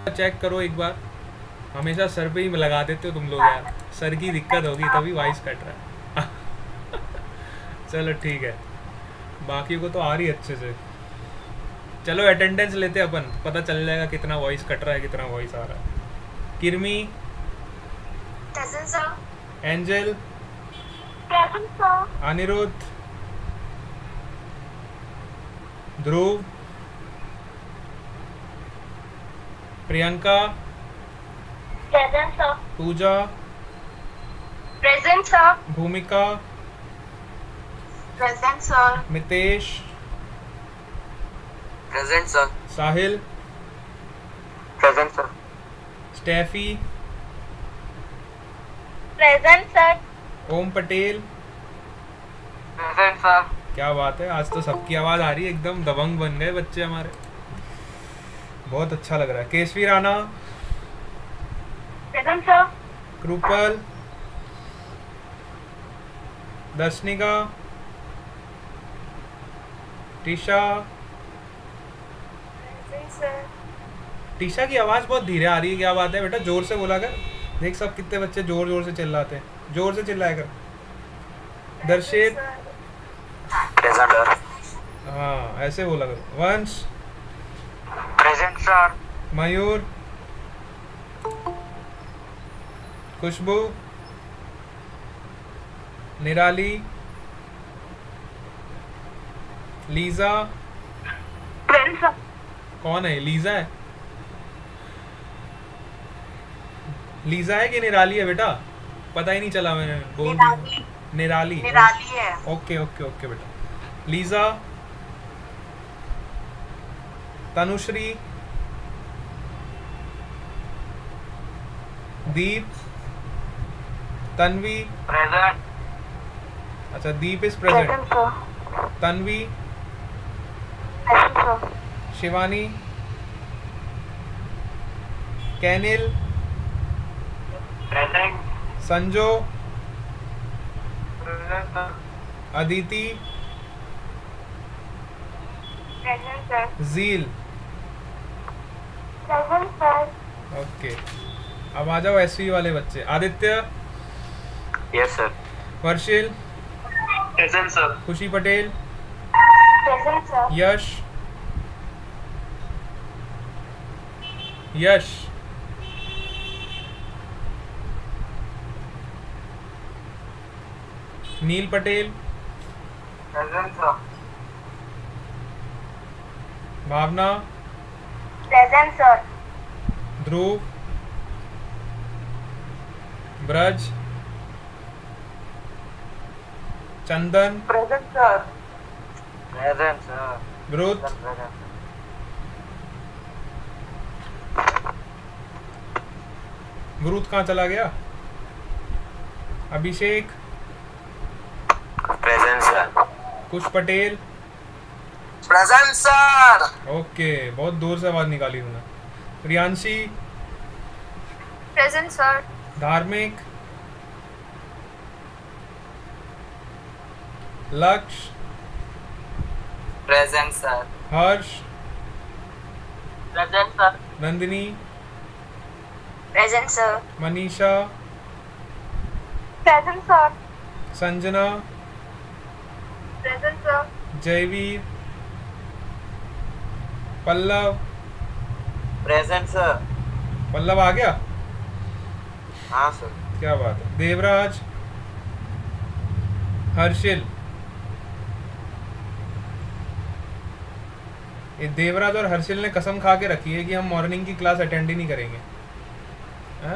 Check करो एक बार, हमेशा सर पे ही लगा देते हो तुम लोग यार, सर की दिक्कत होगी तभी वॉइस कट रहा है। चलो ठीक है, बाकी को तो आ रही है अच्छे से। चलो अटेंडेंस लेते अपन, पता चल जाएगा कितना वॉइस कट रहा है कितना वॉइस आ रहा है। Kirmi, present sir. Angel, present sir. Aniruddh, Dhruv, Priyanka, present sir. Pooja, present sir. Bhumika, present sir. Mitesh, present sir. Sahil, present sir. Steffi, present sir. Om Patel. Present sir. क्या बात है, आज तो सबकी आवाज़ आ रही है, एकदम दबंग बन गए बच्चे हमारे, बहुत अच्छा लग रहा है। Keshvi Rana, present sir. Kripal, Darshanika, Tisha. Present sir. Tisha की आवाज़ बहुत धीरे आ रही है, क्या बात है बेटा, जोर से बोला कर। देख सब कितने बच्चे जोर जोर से चिल्लाते हैं, जोर से चिल्लाया कर। दर्शित, प्रेजेंट सर। हाँ ऐसे बोला कर। वंश, प्रेजेंट सर। मयूर, खुशबू, निराली, लीजा। Present sir. कौन है लीजा? है लीजा है कि निराली है बेटा? पता ही नहीं चला, मैंने बोल दिया। निराली। निराली है। ओके ओके ओके बेटा। लीजा, तनुश्री, दीप, तन्वी। प्रेजेंट। अच्छा Deep is present. Present sir. Tanvi, present sir. Shivani, Kainil, present. Sanjo, present sir. Aditi, present sir. Jeel. Present sir. Okay, अब आ जाओ एसवी वाले बच्चे। Aditya, yes sir. Varshil, present sir. Khushi Patel, present sir. Yash, Yash, Neel Patel, present sir. Bhavana, present sir. Dhruv, Braj, Chandan, present sir. Present sir. Brut, Brut कहाँ चला गया? Abhishek, present sir. Kush Patel. Present sir. Okay, बहुत दूर से आवाज निकाली तूने। Priyanshi, present sir. Dharmik, Lakshya, present sir. Harsh, present sir. Nandini, present sir. Manisha, present sir. Sanjana, present sir. Jayveer, Pallav. Present sir. Pallav आ गया? हाँ सर। क्या बात है। देवराज, हर्षिल। ये देवराज और हर्षिल ने कसम खा के रखी है कि हम मॉर्निंग की क्लास अटेंड ही नहीं करेंगे। हैं?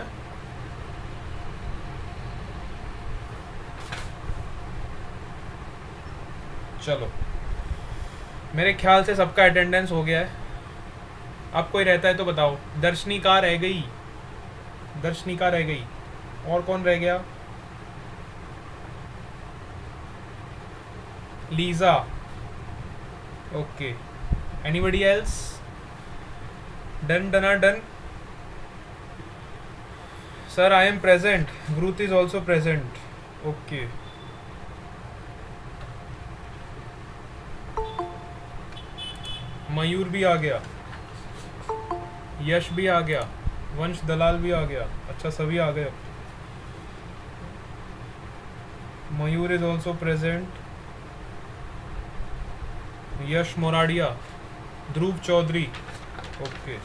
चलो, मेरे ख्याल से सबका अटेंडेंस हो गया है। अब कोई रहता है तो बताओ। दर्शनी कहाँ रह गई? दर्शनी कहाँ रह गई? और कौन रह गया? Lisa. Okay, anybody else? Done done done. Sir I am present, Gruth is also present. Okay, Mayur भी आ गया, यश भी आ गया, वंश दलाल भी आ गया। अच्छा सभी आ गए अब। Mayur is also present, Yash Moradiya, Dhruv Chaudhary. Okay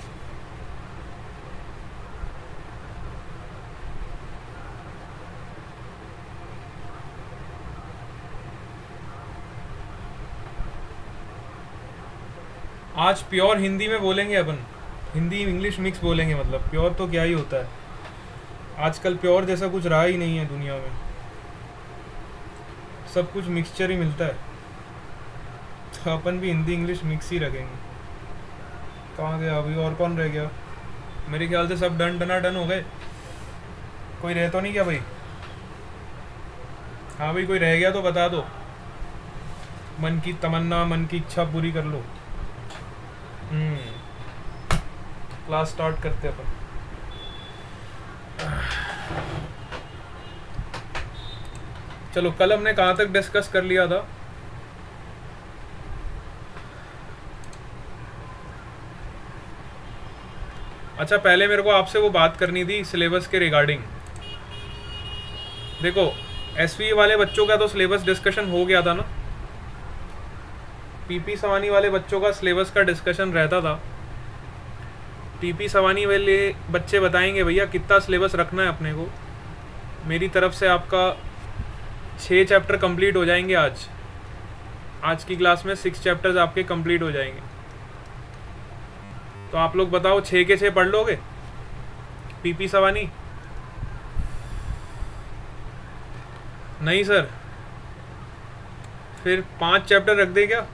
आज प्योर हिंदी में बोलेंगे अपन, हिंदी इंग्लिश मिक्स बोलेंगे। मतलब प्योर तो क्या ही होता है, आजकल प्योर जैसा कुछ रहा ही नहीं है दुनिया में, सब कुछ मिक्सचर ही मिलता है। तो अपन भी हिंदी इंग्लिश मिक्स ही रखेंगे। कहाँ गया अभी, और कौन रह गया? मेरे ख्याल से सब डन हो गए। कोई रह तो नहीं क्या भाई? हाँ भाई कोई रह गया तो बता दो, मन की तमन्ना मन की इच्छा पूरी कर लो। क्लास स्टार्ट करते अपन। चलो कल हमने कहाँ तक डिस्कस कर लिया था? अच्छा पहले मेरे को आपसे वो बात करनी थी सिलेबस के रिगार्डिंग। देखो एसवी वाले बच्चों का तो सिलेबस डिस्कशन हो गया था ना, पीपी सवानी वाले बच्चों का सिलेबस का डिस्कशन रहता था। पीपी सवानी वाले बच्चे बताएंगे भैया कितना सिलेबस रखना है अपने को। मेरी तरफ से आपका 6 चैप्टर कंप्लीट हो जाएंगे आज की क्लास में 6 चैप्टर्स आपके कंप्लीट हो जाएंगे। तो आप लोग बताओ 6 के 6 पढ़ लोगे पीपी सवानी? नहीं सर, फिर 5 चैप्टर रख दे क्या?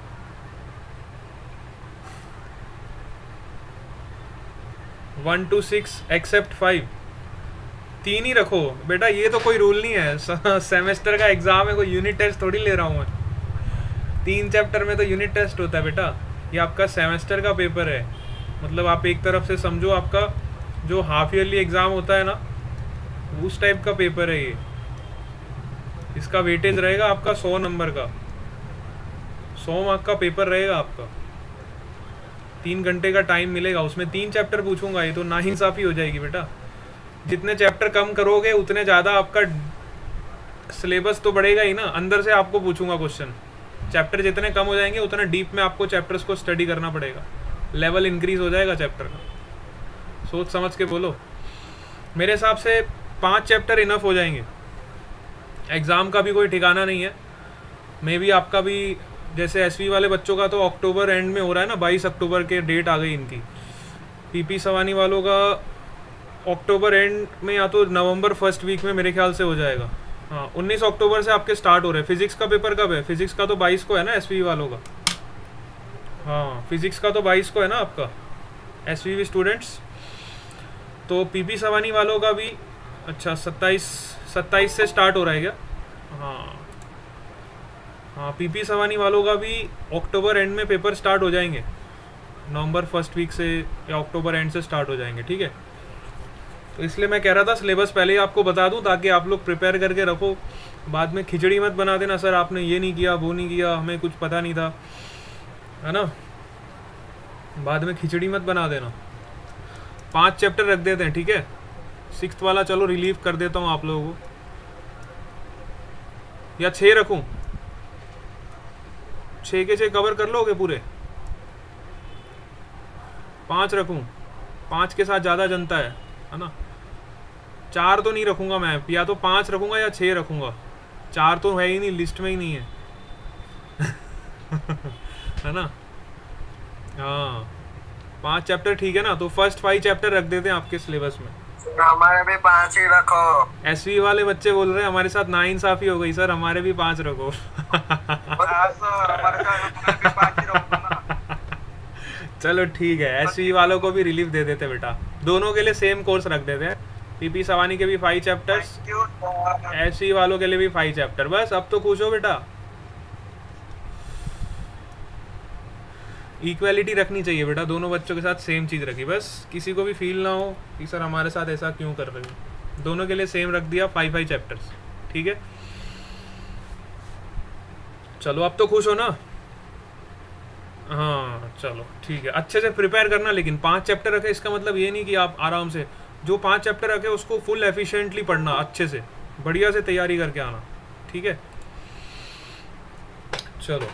वन टू 6 एक्सेप्ट 5, 3 ही रखो बेटा। ये तो कोई रूल नहीं है, सेमेस्टर का एग्जाम है, कोई यूनिट टेस्ट थोड़ी ले रहा हूँ मैं। 3 चैप्टर में तो यूनिट टेस्ट होता है बेटा, ये आपका सेमेस्टर का पेपर है। मतलब आप एक तरफ से समझो आपका जो हाफ ईयरली एग्ज़ाम होता है ना, उस टाइप का पेपर है ये। इसका वेटेज रहेगा आपका 100 नंबर का, 100 मार्क का पेपर रहेगा आपका। 3 घंटे का टाइम मिलेगा, उसमें 3 चैप्टर पूछूंगा। ये तो नाइंसाफ़ी हो जाएगी बेटा। जितने चैप्टर कम करोगे उतने ज़्यादा आपका सिलेबस तो बढ़ेगा ही ना, अंदर से आपको पूछूंगा क्वेश्चन। चैप्टर जितने कम हो जाएंगे उतने डीप में आपको चैप्टर्स को स्टडी करना पड़ेगा, लेवल इंक्रीज हो जाएगा चैप्टर का। सोच समझ के बोलो। मेरे हिसाब से 5 चैप्टर इनफ हो जाएंगे। एग्ज़ाम का भी कोई ठिकाना नहीं है। मे भी आपका भी जैसे एसवी वाले बच्चों का तो अक्टूबर एंड में हो रहा है ना, 22 अक्टूबर के डेट आ गई इनकी। पीपी सवानी वालों का अक्टूबर एंड में या तो नवंबर फर्स्ट वीक में मेरे ख्याल से हो जाएगा। हाँ 19 अक्टूबर से आपके स्टार्ट हो रहे हैं। फिजिक्स का पेपर कब है? फिजिक्स का तो 22 को है ना एसवी वालों का। हाँ फिजिक्स का तो 22 को है ना आपका एसवी स्टूडेंट्स। तो पीपी सवानी वालों का भी अच्छा 27 से स्टार्ट हो रहा है क्या? हाँ पीपी सवानी वालों का भी अक्टूबर एंड में पेपर स्टार्ट हो जाएंगे, नवंबर फर्स्ट वीक से या अक्टूबर एंड से स्टार्ट हो जाएंगे। ठीक है, तो इसलिए मैं कह रहा था सिलेबस पहले ही आपको बता दूं ताकि आप लोग प्रिपेयर करके रखो। बाद में खिचड़ी मत बना देना, सर आपने ये नहीं किया वो नहीं किया, हमें कुछ पता नहीं था, है ना। बाद में खिचड़ी मत बना देना। 5 चैप्टर रख देते हैं, ठीक है। 6th वाला चलो रिलीव कर देता हूँ आप लोगों को, या 6 रखूँ? 6 के 6 कवर कर लोगे पूरे? 5 रखूँ? 5 के साथ ज़्यादा जनता है ना। 4 तो नहीं रखूँगा मैं, या तो 5 रखूँगा या 6 रखूँगा। 4 तो है ही नहीं, लिस्ट में ही नहीं है है ना। हाँ 5 चैप्टर ठीक है ना। तो फर्स्ट 5 चैप्टर रख देते हैं आपके सिलेबस में। हमारे भी 5 ही रखो। एसवी वाले बच्चे बोल रहे हैं हमारे साथ नाइंसाफी हो गई सर, हमारे भी 5 रखो चलो ठीक है, एसवी वालों को भी रिलीफ दे देते बेटा। दोनों के लिए सेम कोर्स रख देते हैं। पीपी सवानी के भी 5 चैप्टर्स, एसवी वालों के लिए भी 5 चैप्टर। बस अब तो खुश हो बेटा। इक्वालिटी रखनी चाहिए बेटा, दोनों बच्चों के साथ सेम चीज़ रखी। बस किसी को भी फील ना हो कि सर हमारे साथ ऐसा क्यों कर रहे हो। दोनों के लिए सेम रख दिया, 5 चैप्टर्स, ठीक है। चलो अब तो खुश हो ना। हाँ चलो ठीक है, अच्छे से प्रिपेयर करना, लेकिन 5 चैप्टर रखे इसका मतलब ये नहीं कि आप आराम से जो 5 चैप्टर रखे उसको फुल एफिशिएंटली पढ़ना, अच्छे से बढ़िया से तैयारी करके आना, ठीक है। चलो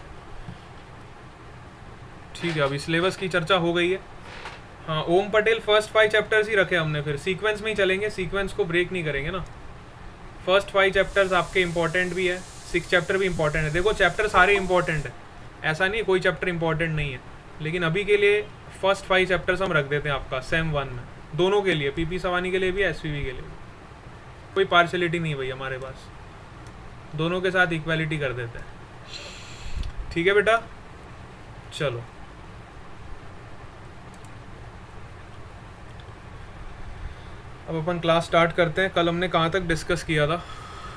ठीक है, अभी सिलेबस की चर्चा हो गई है। हाँ, ओम पटेल फर्स्ट 5 चैप्टर्स ही रखे हमने, फिर सीक्वेंस में ही चलेंगे, सीक्वेंस को ब्रेक नहीं करेंगे ना। फर्स्ट 5 चैप्टर्स आपके इंपॉर्टेंट भी है, 6 चैप्टर भी इंपॉर्टेंट है। देखो चैप्टर सारे इंपॉर्टेंट है, ऐसा नहीं कोई चैप्टर इंपॉर्टेंट नहीं है, लेकिन अभी के लिए फर्स्ट 5 चैप्टर्स हम रख देते हैं आपका सेम 1 में, दोनों के लिए, पीपी सवानी के लिए भी, एसवीवी के लिए भी। कोई पार्शलिटी नहीं भाई हमारे पास, दोनों के साथ इक्वालिटी कर देते हैं, ठीक है बेटा। चलो अब अपन क्लास स्टार्ट करते हैं। कल हमने कहाँ तक डिस्कस किया था?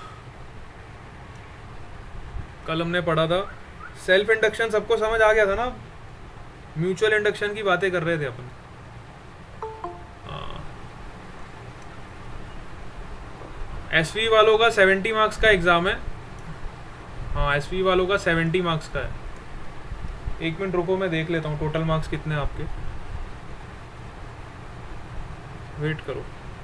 कल हमने पढ़ा था सेल्फ इंडक्शन, सबको समझ आ गया था ना? म्यूचुअल इंडक्शन की बातें कर रहे थे अपन। एसवी वालों का 70 मार्क्स का एग्ज़ाम है। हाँ, एसवी वालों का 70 मार्क्स का है। एक मिनट रुको, मैं देख लेता हूँ टोटल मार्क्स कितने हैं आपके, वेट करो।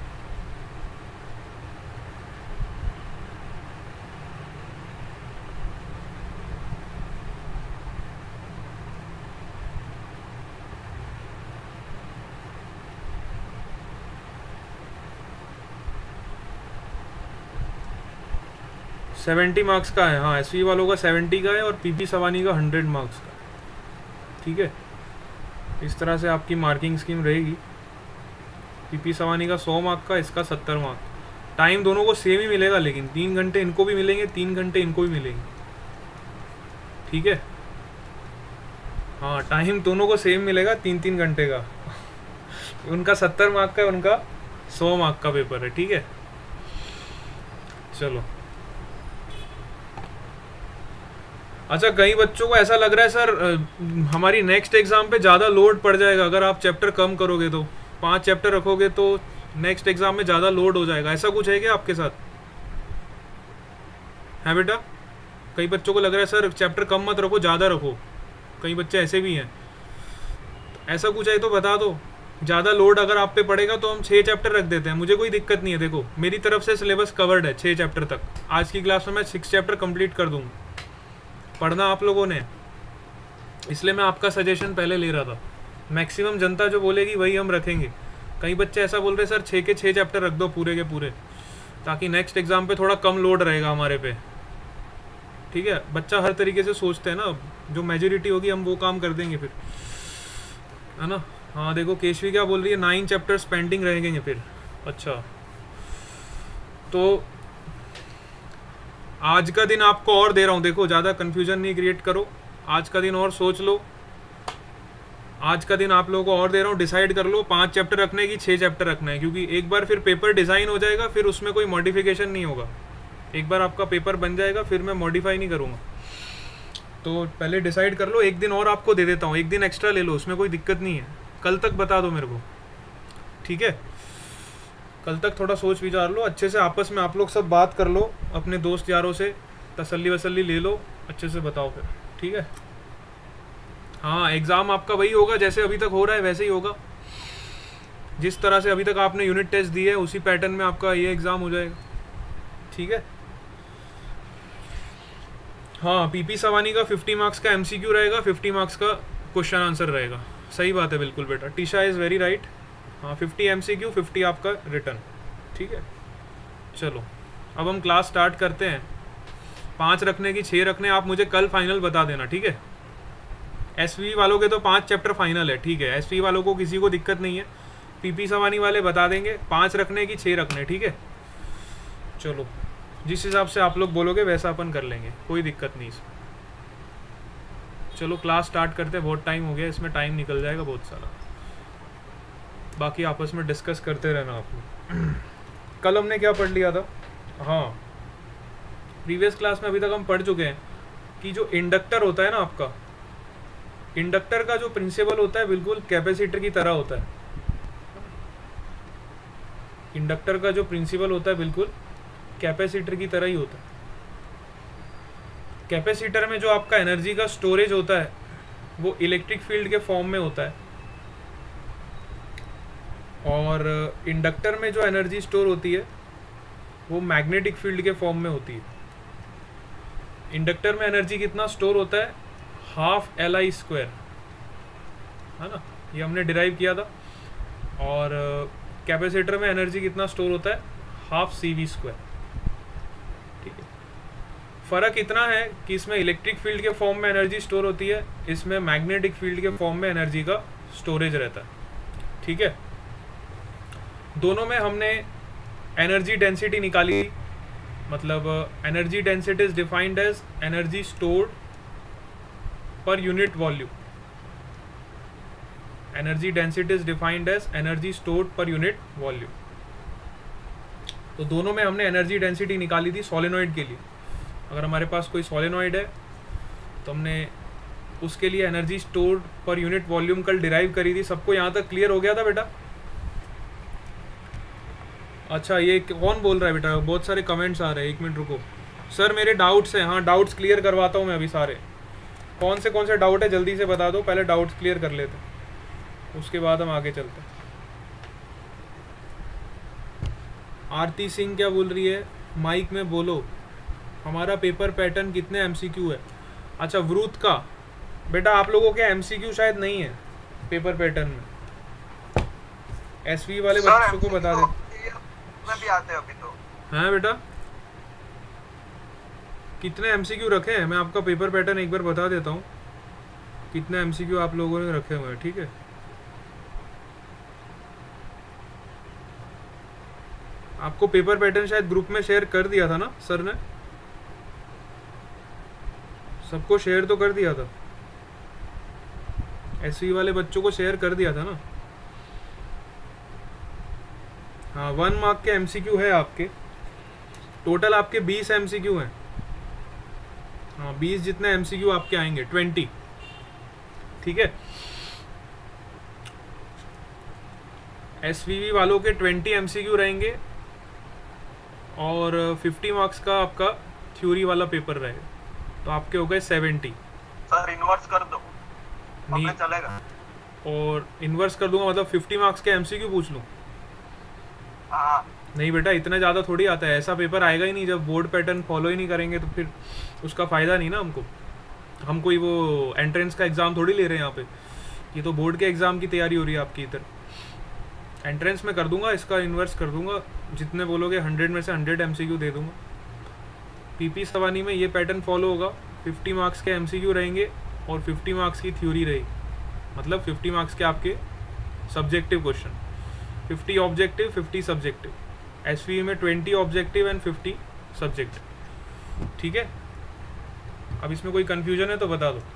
सेवेंटी मार्क्स का है। हाँ, एसवी वालों का 70 का है और पीपी सवानी का 100 मार्क्स का, ठीक है। इस तरह से आपकी मार्किंग स्कीम रहेगी। पीपी सवानी का 100 मार्क का, इसका 70 मार्क। टाइम दोनों को सेम ही मिलेगा, लेकिन 3 घंटे इनको भी मिलेंगे, 3 घंटे इनको भी मिलेंगे, ठीक है। हाँ, टाइम दोनों को सेम मिलेगा, 3-3 घंटे का। उनका 70 मार्क का, उनका 100 मार्क का पेपर है, ठीक है। चलो, अच्छा, कई बच्चों को ऐसा लग रहा है सर हमारी नेक्स्ट एग्ज़ाम पे ज़्यादा लोड पड़ जाएगा अगर आप चैप्टर कम करोगे तो, 5 चैप्टर रखोगे तो नेक्स्ट एग्ज़ाम में ज़्यादा लोड हो जाएगा, ऐसा कुछ है क्या आपके साथ? है बेटा? कई बच्चों को लग रहा है सर चैप्टर कम मत रखो, ज़्यादा रखो, कई बच्चे ऐसे भी हैं। ऐसा कुछ है तो बता दो। ज़्यादा लोड अगर आप पे पड़ेगा तो हम 6 चैप्टर रख देते हैं, मुझे कोई दिक्कत नहीं है। देखो मेरी तरफ से सिलेबस कवर्ड है 6 चैप्टर तक। आज की क्लास में मैं 6 चैप्टर कंप्लीट कर दूँगा। पढ़ना आप लोगों ने, इसलिए मैं आपका सजेशन पहले ले रहा था। मैक्सिमम जनता जो बोलेगी वही हम रखेंगे। कई बच्चे ऐसा बोल रहे सर 6 के 6 चैप्टर रख दो पूरे के पूरे, ताकि नेक्स्ट एग्ज़ाम पे थोड़ा कम लोड रहेगा हमारे पे, ठीक है। बच्चा हर तरीके से सोचते हैं ना, जो मेजोरिटी होगी हम वो काम कर देंगे फिर, है ना। हाँ देखो केशवी क्या बोल रही है, 9 चैप्टर्स पेंडिंग रहेंगे फिर। अच्छा, तो आज का दिन आपको और दे रहा हूँ, देखो ज़्यादा कन्फ्यूजन नहीं क्रिएट करो, आज का दिन और सोच लो। आज का दिन आप लोगों को और दे रहा हूँ, डिसाइड कर लो 5 चैप्टर रखने की 6 चैप्टर रखना है, क्योंकि एक बार फिर पेपर डिज़ाइन हो जाएगा, फिर उसमें कोई मॉडिफिकेशन नहीं होगा। एक बार आपका पेपर बन जाएगा फिर मैं मॉडिफाई नहीं करूँगा। तो पहले डिसाइड कर लो, एक दिन और आपको दे देता हूँ, एक दिन एक्स्ट्रा ले लो, उसमें कोई दिक्कत नहीं है। कल तक बता दो मेरे को, ठीक है। कल तक थोड़ा सोच विचार लो, अच्छे से आपस में आप लोग सब बात कर लो, अपने दोस्त यारों से तसल्ली वसल्ली ले लो, अच्छे से बताओ फिर, ठीक है। हाँ, एग्ज़ाम आपका वही होगा जैसे अभी तक हो रहा है, वैसे ही होगा। जिस तरह से अभी तक आपने यूनिट टेस्ट दिए है उसी पैटर्न में आपका ये एग्ज़ाम हो जाएगा, ठीक है। हाँ, पीपी सवानी का 50 मार्क्स का MCQ रहेगा, 50 मार्क्स का क्वेश्चन आंसर रहेगा। सही बात है, बिल्कुल बेटा, टीशा इज़ वेरी राइट। हाँ, 50 MCQ, 50 आपका रिटर्न, ठीक है। चलो अब हम क्लास स्टार्ट करते हैं। 5 रखने की 6 रखने, आप मुझे कल फाइनल बता देना, ठीक है। एसवी वालों के तो 5 चैप्टर फाइनल है, ठीक है। एसवी वालों को किसी को दिक्कत नहीं है, पीपी सवानी वाले बता देंगे 5 रखने की 6 रखने, ठीक है। चलो जिस हिसाब से आप लोग बोलोगे वैसा अपन कर लेंगे, कोई दिक्कत नहीं इसमें। चलो क्लास स्टार्ट करते हैं, बहुत टाइम हो गया, इसमें टाइम निकल जाएगा बहुत सारा। बाकी आपस में डिस्कस करते रहना आप लोग। कल हमने क्या पढ़ लिया था? हाँ, प्रीवियस क्लास में अभी तक हम पढ़ चुके हैं कि जो इंडक्टर होता है ना आपका, इंडक्टर का जो प्रिंसिपल होता है बिल्कुल कैपेसिटर की तरह होता है। इंडक्टर का जो प्रिंसिपल होता है बिल्कुल कैपेसिटर की तरह ही होता है। कैपेसिटर में जो आपका एनर्जी का स्टोरेज होता है वो इलेक्ट्रिक फील्ड के फॉर्म में होता है, और इंडक्टर में जो एनर्जी स्टोर होती है वो मैग्नेटिक फील्ड के फॉर्म में होती है। इंडक्टर में एनर्जी कितना स्टोर होता है, हाफ Li², है ना, ये हमने डिराइव किया था। और कैपेसिटर में एनर्जी कितना स्टोर होता है, हाफ CV²। ठीक है, फ़र्क इतना है कि इसमें इलेक्ट्रिक फील्ड के फॉर्म में एनर्जी स्टोर होती है, इसमें मैग्नेटिक फील्ड के फॉर्म में एनर्जी का स्टोरेज रहता है। ठीक है, दोनों में हमने एनर्जी डेंसिटी निकाली, मतलब energy density is defined as energy stored per unit volume. Energy density is defined as energy stored per unit volume. तो दोनों में हमने एनर्जी डेंसिटी निकाली थी सोलेनॉइड के लिए। अगर हमारे पास कोई सोलेनॉइड है तो हमने उसके लिए energy stored per unit volume कल डिराइव करी थी। सबको यहाँ तक क्लियर हो गया था बेटा? अच्छा, ये कौन बोल रहा है बेटा? बहुत सारे कमेंट्स आ रहे हैं, 1 मिनट रुको। सर मेरे डाउट्स हैं। हाँ, डाउट्स क्लियर करवाता हूँ मैं अभी सारे। कौन से डाउट है जल्दी से बता दो, पहले डाउट्स क्लियर कर लेते हैं, उसके बाद हम आगे चलते हैं। आरती सिंह क्या बोल रही है? माइक में बोलो, हमारा पेपर पैटर्न कितने MCQ है? अच्छा, वृत्त का बेटा आप लोगों के MCQ शायद नहीं है पेपर पैटर्न में। SV वाले बच्चों को बता दे में भी आते हैं अभी तो। हाँ बेटा, कितने MCQ रखे हैं मैं आपका पेपर पैटर्न एक बार बता देता हूँ, कितने MCQ आप लोगों ने रखे हुए हैं। ठीक है, आपको पेपर पैटर्न शायद ग्रुप में शेयर कर दिया था ना सर ने? सबको शेयर तो कर दिया था, SV वाले बच्चों को शेयर कर दिया था ना? हाँ, 1 मार्क के MCQ है आपके, टोटल आपके 20 MCQ हैं। हाँ, 20 जितने MCQ आपके आएंगे, 20। ठीक है, SVV वालों के 20 MCQ रहेंगे और 50 मार्क्स का आपका थ्योरी वाला पेपर रहेगा, तो आपके हो गए 70। सर इन्वर्स कर दो, नहीं चलेगा? और इन्वर्स कर दूंगा मतलब 50 मार्क्स के MCQ पूछ लूँ? हाँ। नहीं बेटा, इतना ज़्यादा थोड़ी आता है, ऐसा पेपर आएगा ही नहीं। जब बोर्ड पैटर्न फॉलो ही नहीं करेंगे तो फिर उसका फ़ायदा नहीं ना हमको। हम कोई वो एंट्रेंस का एग्ज़ाम थोड़ी ले रहे हैं यहाँ पे, ये तो बोर्ड के एग्ज़ाम की तैयारी हो रही है आपकी। इधर एंट्रेंस में कर दूंगा, इसका इन्वर्स कर दूंगा, जितने बोलोगे 100 में से 100 MCQ दे दूंगा। PP सवानी में ये पैटर्न फॉलो होगा, 50 मार्क्स के MCQ रहेंगे और 50 मार्क्स की थ्योरी रहेगी, मतलब 50 मार्क्स के आपके subjective question, 50 objective 50 subjective. SV में 20 ऑब्जेक्टिव एंड 50 सब्जेक्टिव। ठीक है, अब इसमें कोई कंफ्यूजन है तो बता दो।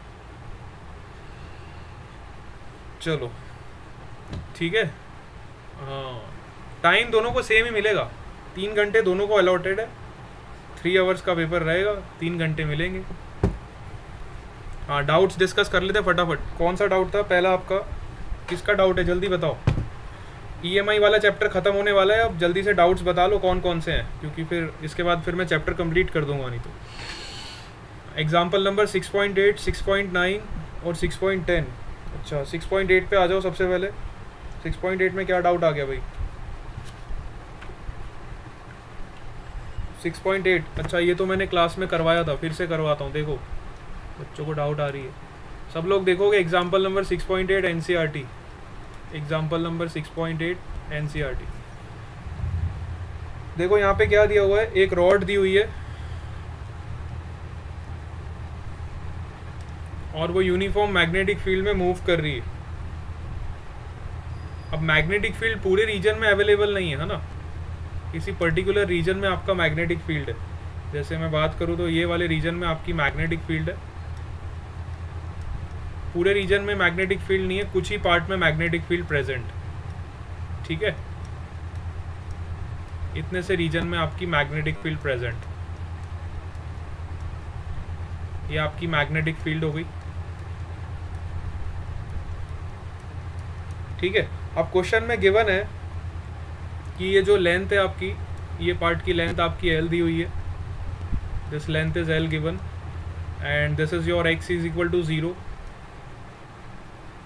चलो ठीक है, हाँ, टाइम दोनों को सेम ही मिलेगा, 3 घंटे दोनों को अलॉटेड है, 3 आवर्स का पेपर रहेगा, 3 घंटे मिलेंगे। हाँ, डाउट्स डिस्कस कर लेते फटाफट। कौन सा डाउट था पहला आपका? किसका डाउट है जल्दी बताओ। EMI वाला चैप्टर ख़त्म होने वाला है, अब जल्दी से डाउट्स बता लो कौन कौन से हैं, क्योंकि फिर इसके बाद फिर मैं चैप्टर कंप्लीट कर दूंगा नहीं तो। एग्जाम्पल नंबर 6.8, 6.9 और 6.10। अच्छा, 6.8 पे आ जाओ सबसे पहले। 6.8 में क्या डाउट आ गया भाई? 6.8, अच्छा ये तो मैंने क्लास में करवाया था, फिर से करवाता हूँ। देखो बच्चों को डाउट आ रही है, सब लोग देखोगे example number 6.8 NCERT। Example number 6.8 NCERT। देखो यहाँ पे क्या दिया हुआ है, एक रॉड दी हुई है और वो यूनिफॉर्म मैग्नेटिक फील्ड में मूव कर रही है। अब मैग्नेटिक फील्ड पूरे रीजन में अवेलेबल नहीं है ना, किसी पर्टिकुलर रीजन में आपका मैग्नेटिक फील्ड है। जैसे मैं बात करूँ तो ये वाले रीजन में आपकी मैग्नेटिक फील्ड है, पूरे रीजन में मैग्नेटिक फील्ड नहीं है, कुछ ही पार्ट में मैग्नेटिक फील्ड प्रेजेंट। ठीक है, इतने से रीजन में आपकी मैग्नेटिक फील्ड प्रेजेंट, ये आपकी मैग्नेटिक फील्ड हो गई। ठीक है, अब क्वेश्चन में गिवन है कि ये जो लेंथ है आपकी, ये पार्ट की लेंथ आपकी L दी हुई है, this length is L given and this is your x is equal to 0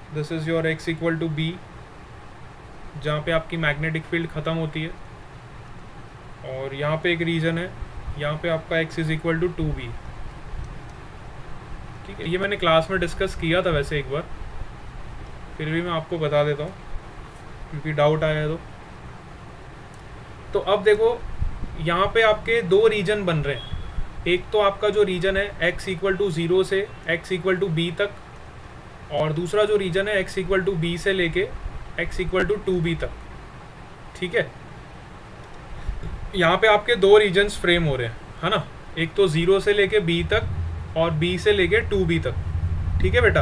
this is your x equal to B, जहाँ पे आपकी मैग्नेटिक फील्ड ख़त्म होती है, और यहाँ पे एक रीजन है, यहाँ पे आपका x is equal to 2b। ठीक है, ये मैंने क्लास में डिस्कस किया था वैसे एक बार, फिर भी मैं आपको बता देता हूँ क्योंकि डाउट आया है तो अब देखो यहाँ पे आपके दो रीजन बन रहे हैं। एक तो आपका जो रीजन है x इक्वल टू 0 से x इक्वल टू b तक, और दूसरा जो रीजन है x इक्वल टू b से लेके x इक्वल टू 2b तक। ठीक है, यहाँ पे आपके दो रीजन्स फ्रेम हो रहे हैं, है ना। एक तो 0 से लेके b तक और b से लेके 2b तक। ठीक है बेटा,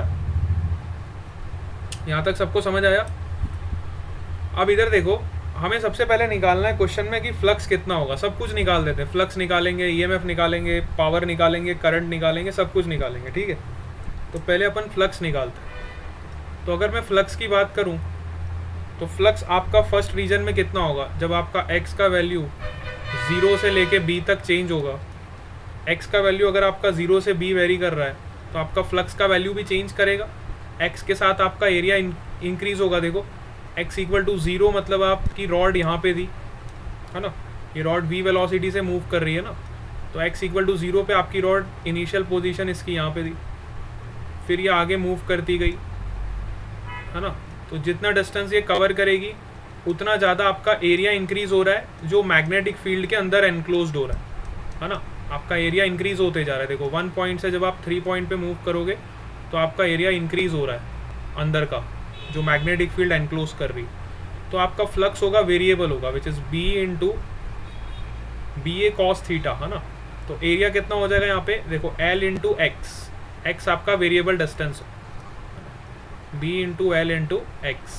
यहाँ तक सबको समझ आया। अब इधर देखो, हमें सबसे पहले निकालना है क्वेश्चन में कि फ्लक्स कितना होगा। सब कुछ निकाल देते हैं, फ्लक्स निकालेंगे, ईएमएफ निकालेंगे, पावर निकालेंगे, करंट निकालेंगे, सब कुछ निकालेंगे। ठीक है, तो पहले अपन फ्लक्स निकालते हैं। तो अगर मैं फ्लक्स की बात करूं तो फ्लक्स आपका फर्स्ट रीजन में कितना होगा, जब आपका x का वैल्यू 0 से लेके b तक चेंज होगा। x का वैल्यू अगर आपका 0 से b वेरी कर रहा है तो आपका फ्लक्स का वैल्यू भी चेंज करेगा। x के साथ आपका एरिया इंक्रीज होगा। देखो x इक्वल टू 0 मतलब आपकी रॉड यहाँ पे थी, है ना, ये रॉड v वेलोसिटी से मूव कर रही है ना, तो x इक्वल टू 0 पे आपकी रॉड इनिशियल पोजीशन इसकी यहाँ पे थी, फिर ये आगे मूव करती गई, है ना। तो जितना डिस्टेंस ये कवर करेगी उतना ज़्यादा आपका एरिया इंक्रीज हो रहा है जो मैग्नेटिक फील्ड के अंदर एनक्लोज्ड हो रहा है ना। आपका एरिया इंक्रीज होते जा रहा है। देखो 1 पॉइंट से जब आप 3 पॉइंट पे मूव करोगे तो आपका एरिया इंक्रीज हो रहा है अंदर का, जो मैग्नेटिक फील्ड एनक्लोज कर रही। तो आपका फ्लक्स होगा वेरिएबल होगा, which is b into B A cos theta, है ना। तो एरिया कितना हो जाएगा यहाँ पे, देखो l इंटू एक्स आपका वेरिएबल डिस्टेंस है, b into L into X.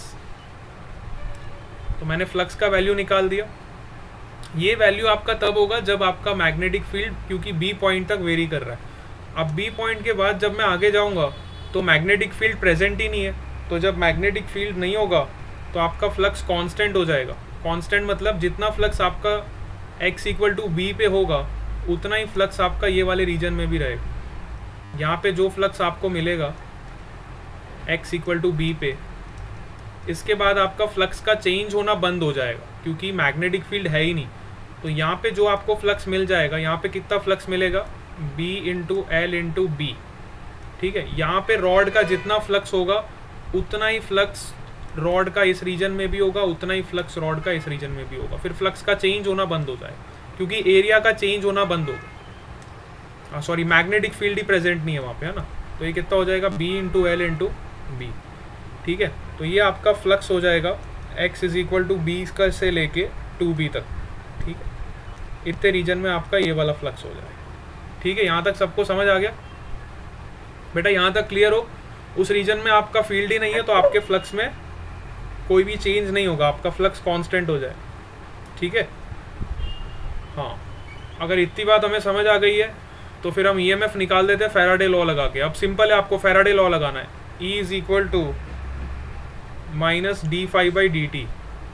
तो मैंने फ्लक्स का वैल्यू निकाल दिया। ये वैल्यू आपका तब होगा जब आपका मैग्नेटिक फील्ड क्योंकि b पॉइंट तक वेरी कर रहा है। अब b पॉइंट के बाद जब मैं आगे जाऊंगा तो मैग्नेटिक फील्ड प्रेजेंट ही नहीं है, तो जब मैग्नेटिक फील्ड नहीं होगा तो आपका फ्लक्स कांस्टेंट हो जाएगा। कांस्टेंट मतलब जितना फ्लक्स आपका x इक्वल टू बी पे होगा उतना ही फ्लक्स आपका ये वाले रीजन में भी रहेगा। यहाँ पे जो फ्लक्स आपको मिलेगा x इक्वल टू बी पे, इसके बाद आपका फ्लक्स का चेंज होना बंद हो जाएगा क्योंकि मैग्नेटिक फील्ड है ही नहीं। तो यहाँ पे जो आपको फ्लक्स मिल जाएगा, यहाँ पे कितना फ्लक्स मिलेगा, b into L into B. ठीक है, यहाँ पे रॉड का जितना फ्लक्स होगा उतना ही फ्लक्स रॉड का इस रीजन में भी होगा, उतना ही फ्लक्स रॉड का इस रीजन में भी होगा। फिर फ्लक्स का चेंज होना बंद हो जाएगा क्योंकि एरिया का चेंज होना बंद होगा। सॉरी, मैग्नेटिक फील्ड ही प्रेजेंट नहीं है वहाँ पे, है ना। तो ये कितना हो जाएगा, b into L into B. ठीक है, तो ये आपका फ्लक्स हो जाएगा x is equal to B का से लेके 2b तक। ठीक है, इतने रीजन में आपका ये वाला फ्लक्स हो जाएगा। ठीक है, यहाँ तक सबको समझ आ गया बेटा, यहाँ तक क्लियर हो। उस रीजन में आपका फील्ड ही नहीं है तो आपके फ्लक्स में कोई भी चेंज नहीं होगा, आपका फ्लक्स कांस्टेंट हो जाए। ठीक है, हाँ, अगर इतनी बात हमें समझ आ गई है तो फिर हम ईएमएफ निकाल देते हैं फैराडे लॉ लगा के। अब सिंपल है, आपको फैराडे लॉ लगाना है, E is equal to minus D phi by D T.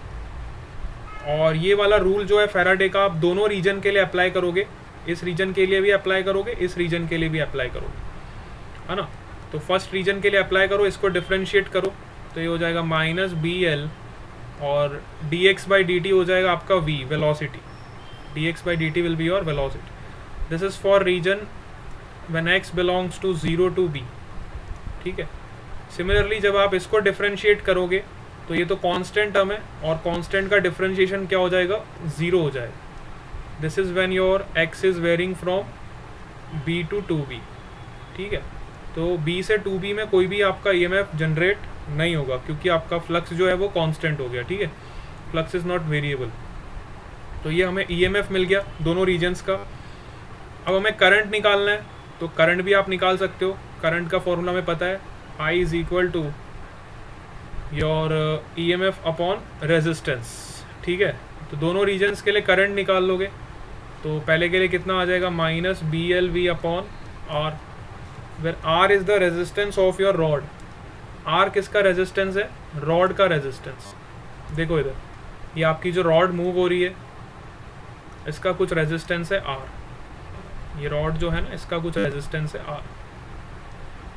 और ये वाला रूल जो है फैराडे का, आप दोनों रीजन के लिए अप्लाई करोगे, इस रीजन के लिए भी अप्लाई करोगे, इस रीजन के लिए भी अप्लाई करोगे, है ना। तो फर्स्ट रीजन के लिए अप्लाई करो, इसको डिफ्रेंशिएट करो तो ये हो जाएगा माइनस बी एल और D X by D T हो जाएगा आपका v velocity. D X by D T will be your velocity. This is for region when x belongs to 0 to b। ठीक है, सिमिलरली जब आप इसको डिफ्रेंशिएट करोगे तो ये तो कांस्टेंट टर्म है और कांस्टेंट का डिफ्रेंशिएशन क्या हो जाएगा, 0 हो जाएगा। This is when your x is varying from b to 2b। ठीक है, तो b से 2b में कोई भी आपका ईएमएफ जनरेट नहीं होगा क्योंकि आपका फ्लक्स जो है वो कांस्टेंट हो गया। ठीक है, फ्लक्स इज नॉट वेरिएबल। तो ये हमें ईएमएफ मिल गया दोनों रीजन्स का। अब हमें करंट निकालना है, तो करंट भी आप निकाल सकते हो। करंट का फॉर्मूला हमें पता है, I is equal to your EMF upon resistance. ठीक है, तो दोनों रीजन्स के लिए करंट निकाल लोगे तो पहले के लिए कितना आ जाएगा, minus B L V upon R, where R is the resistance of your rod. R किसका रेजिस्टेंस है, रॉड का रेजिस्टेंस। देखो इधर, ये आपकी जो रॉड मूव हो रही है इसका कुछ रेजिस्टेंस है आर। ये रॉड जो है ना, इसका कुछ रेजिस्टेंस है आर।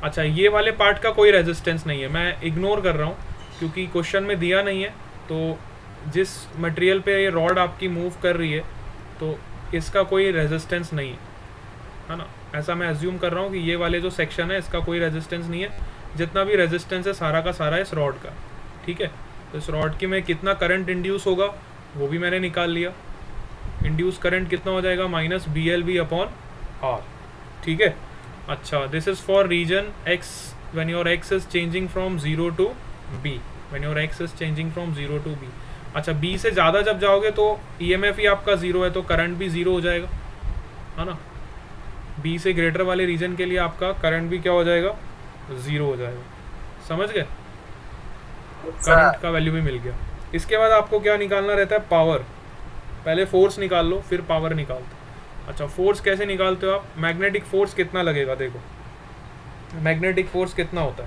अच्छा, ये वाले पार्ट का कोई रेजिस्टेंस नहीं है, मैं इग्नोर कर रहा हूँ क्योंकि क्वेश्चन में दिया नहीं है। तो जिस मटेरियल पे ये रॉड आपकी मूव कर रही है तो इसका कोई रेजिस्टेंस नहीं है ना, ऐसा मैं एज्यूम कर रहा हूँ कि ये वाले जो सेक्शन है इसका कोई रेजिस्टेंस नहीं है, जितना भी रेजिस्टेंस है सारा का सारा इस रॉड का। ठीक है, तो इस रॉड की में कितना करंट इंड्यूस होगा वो भी मैंने निकाल लिया। इंड्यूस करंट कितना हो जाएगा, माइनस BLV/R। ठीक है, अच्छा, this is for region x when your x is changing from 0 to b, when your x is changing from 0 to b। अच्छा, b से ज़्यादा जब जाओगे तो EMF ही आपका 0 है तो करंट भी 0 हो जाएगा, है ना। b से ग्रेटर वाले रीजन के लिए आपका करंट भी क्या हो जाएगा, 0 हो जाएगा। समझ गए, करंट का वैल्यू भी मिल गया। इसके बाद आपको क्या निकालना रहता है, पावर। पहले फोर्स निकाल लो फिर पावर निकालते। अच्छा, फोर्स कैसे निकालते हो आप, मैग्नेटिक फोर्स कितना लगेगा, देखो मैग्नेटिक फोर्स कितना होता है,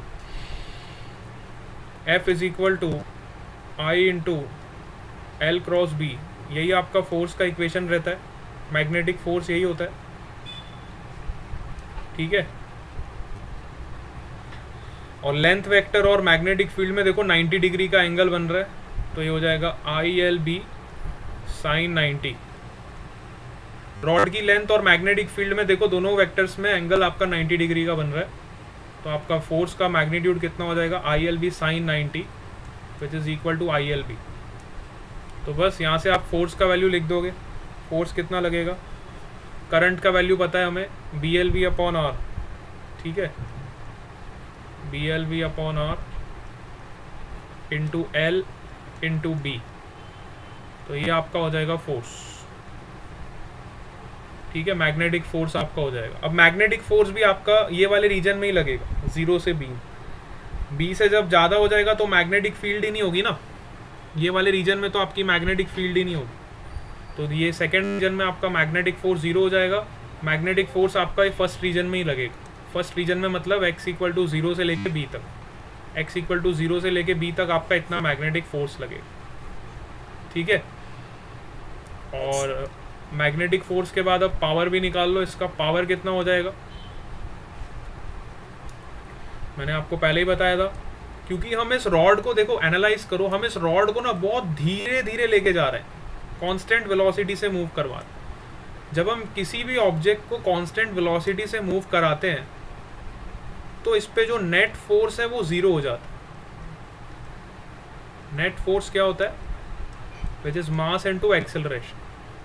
F is equal to I into L cross B, यही आपका फोर्स का इक्वेशन रहता है, मैग्नेटिक फोर्स यही होता है। ठीक है, और लेंथ वेक्टर और मैग्नेटिक फील्ड में देखो 90 डिग्री का एंगल बन रहा है, तो ये हो जाएगा ILB sin 90। रॉड की लेंथ और मैग्नेटिक फील्ड में देखो दोनों वेक्टर्स में एंगल आपका 90 डिग्री का बन रहा है, तो आपका फोर्स का मैग्नीट्यूड कितना हो जाएगा, ILB sin 90 which is equal to ILB। तो बस यहाँ से आप फोर्स का वैल्यू लिख दोगे, फोर्स कितना लगेगा, करंट का वैल्यू पता है हमें, BLV/R। ठीक है, BLV/R into L into B, तो ये आपका हो जाएगा फोर्स। ठीक है, मैग्नेटिक फोर्स आपका हो जाएगा। अब मैग्नेटिक फोर्स भी आपका ये वाले रीजन में ही लगेगा, 0 से B से जब ज़्यादा हो जाएगा तो मैग्नेटिक फील्ड ही नहीं होगी ना, ये वाले रीजन में तो आपकी मैग्नेटिक फील्ड ही नहीं होगी, तो ये सेकेंड रीजन में आपका मैग्नेटिक फोर्स 0 हो जाएगा। मैग्नेटिक फोर्स आपका फर्स्ट रीजन में ही लगेगा, फर्स्ट रीजन में मतलब x इक्वल टू 0 से लेके B तक, x इक्वल टू 0 से लेके B तक आपका इतना मैग्नेटिक फोर्स लगेगा। ठीक है, और मैग्नेटिक फोर्स के बाद अब पावर भी निकाल लो, इसका पावर कितना हो जाएगा, मैंने आपको पहले ही बताया था। क्योंकि हम इस रॉड को देखो, एनालाइज करो, हम इस रॉड को ना बहुत धीरे धीरे लेके जा रहे हैं, कांस्टेंट वेलोसिटी से मूव करवा रहे हैं। जब हम किसी भी ऑब्जेक्ट को कांस्टेंट वेलोसिटी से मूव कराते हैं तो इस पे जो नेट फोर्स है वो 0 हो जाता है। नेट फोर्स क्या होता है, which is mass into acceleration.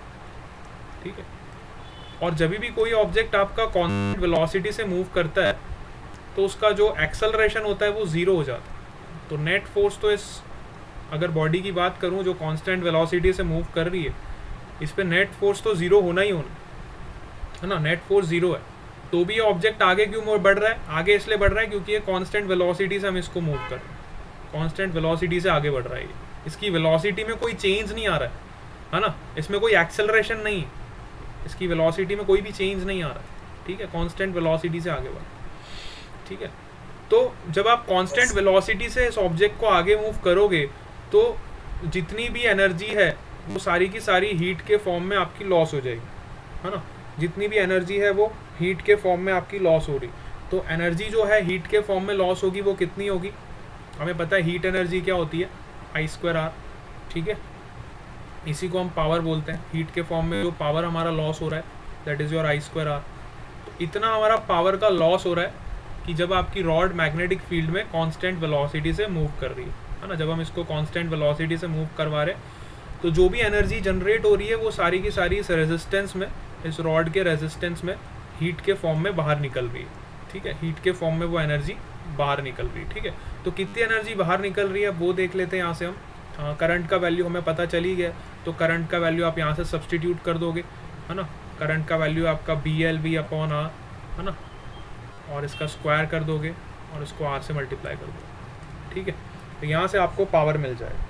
ठीक है, और जब भी कोई ऑब्जेक्ट आपका कांस्टेंट वेलोसिटी से मूव करता है तो उसका जो एक्सेलरेशन होता है वो 0 हो जाता है। तो नेट फोर्स तो इस, अगर बॉडी की बात करूं जो कांस्टेंट वेलोसिटी से मूव कर रही है, इस पे नेट फोर्स तो 0 होना ही होना है ना, नेट फोर्स 0 है। तो भी ये ऑब्जेक्ट आगे क्यों बढ़ रहा है, आगे इसलिए बढ़ रहा है क्योंकि ये कांस्टेंट वेलोसिटी से हम इसको मूव कर रहे हैं, कांस्टेंट वेलोसिटी से आगे बढ़ रहा है। इसकी वेलोसिटी में कोई चेंज नहीं आ रहा है ना, इसमें कोई एक्सेलरेशन नहीं, इसकी वेलोसिटी में कोई भी चेंज नहीं आ रहा है। ठीक है, कांस्टेंट वेलोसिटी से आगे बढ़। ठीक है, तो जब आप कांस्टेंट वेलोसिटी से इस ऑब्जेक्ट को आगे मूव करोगे तो जितनी भी एनर्जी है वो सारी की सारी हीट के फॉर्म में आपकी लॉस हो जाएगी, है ना। जितनी भी एनर्जी है वो हीट के फॉर्म में आपकी लॉस हो रही, तो एनर्जी जो है हीट के फॉर्म में लॉस होगी वो कितनी होगी, हमें पता है हीट एनर्जी क्या होती है, I²R। ठीक है, इसी को हम पावर बोलते हैं। हीट के फॉर्म में जो पावर हमारा लॉस हो रहा है दैट इज़ योर I²R। तो इतना हमारा पावर का लॉस हो रहा है कि जब आपकी रॉड मैग्नेटिक फील्ड में कांस्टेंट वेलोसिटी से मूव कर रही है ना, जब हम इसको कांस्टेंट वेलोसिटी से मूव करवा रहे हैं तो जो भी एनर्जी जनरेट हो रही है वो सारी की सारी इस रेजिस्टेंस में, इस रॉड के रेजिस्टेंस में हीट के फॉर्म में बाहर निकल रही है। ठीक है, हीट के फॉर्म में वो एनर्जी बाहर निकल रही है। ठीक है, तो कितनी एनर्जी बाहर निकल रही है वो देख लेते हैं यहाँ से हम। करंट का वैल्यू हमें पता चल ही गया, तो करंट का वैल्यू आप यहाँ से सब्सटीट्यूट कर दोगे, है ना। करंट का वैल्यू आपका BLV/R, है ना, और इसका स्क्वायर कर दोगे और इसको R से मल्टीप्लाई कर दोगे। ठीक है, तो यहाँ से आपको पावर मिल जाएगा।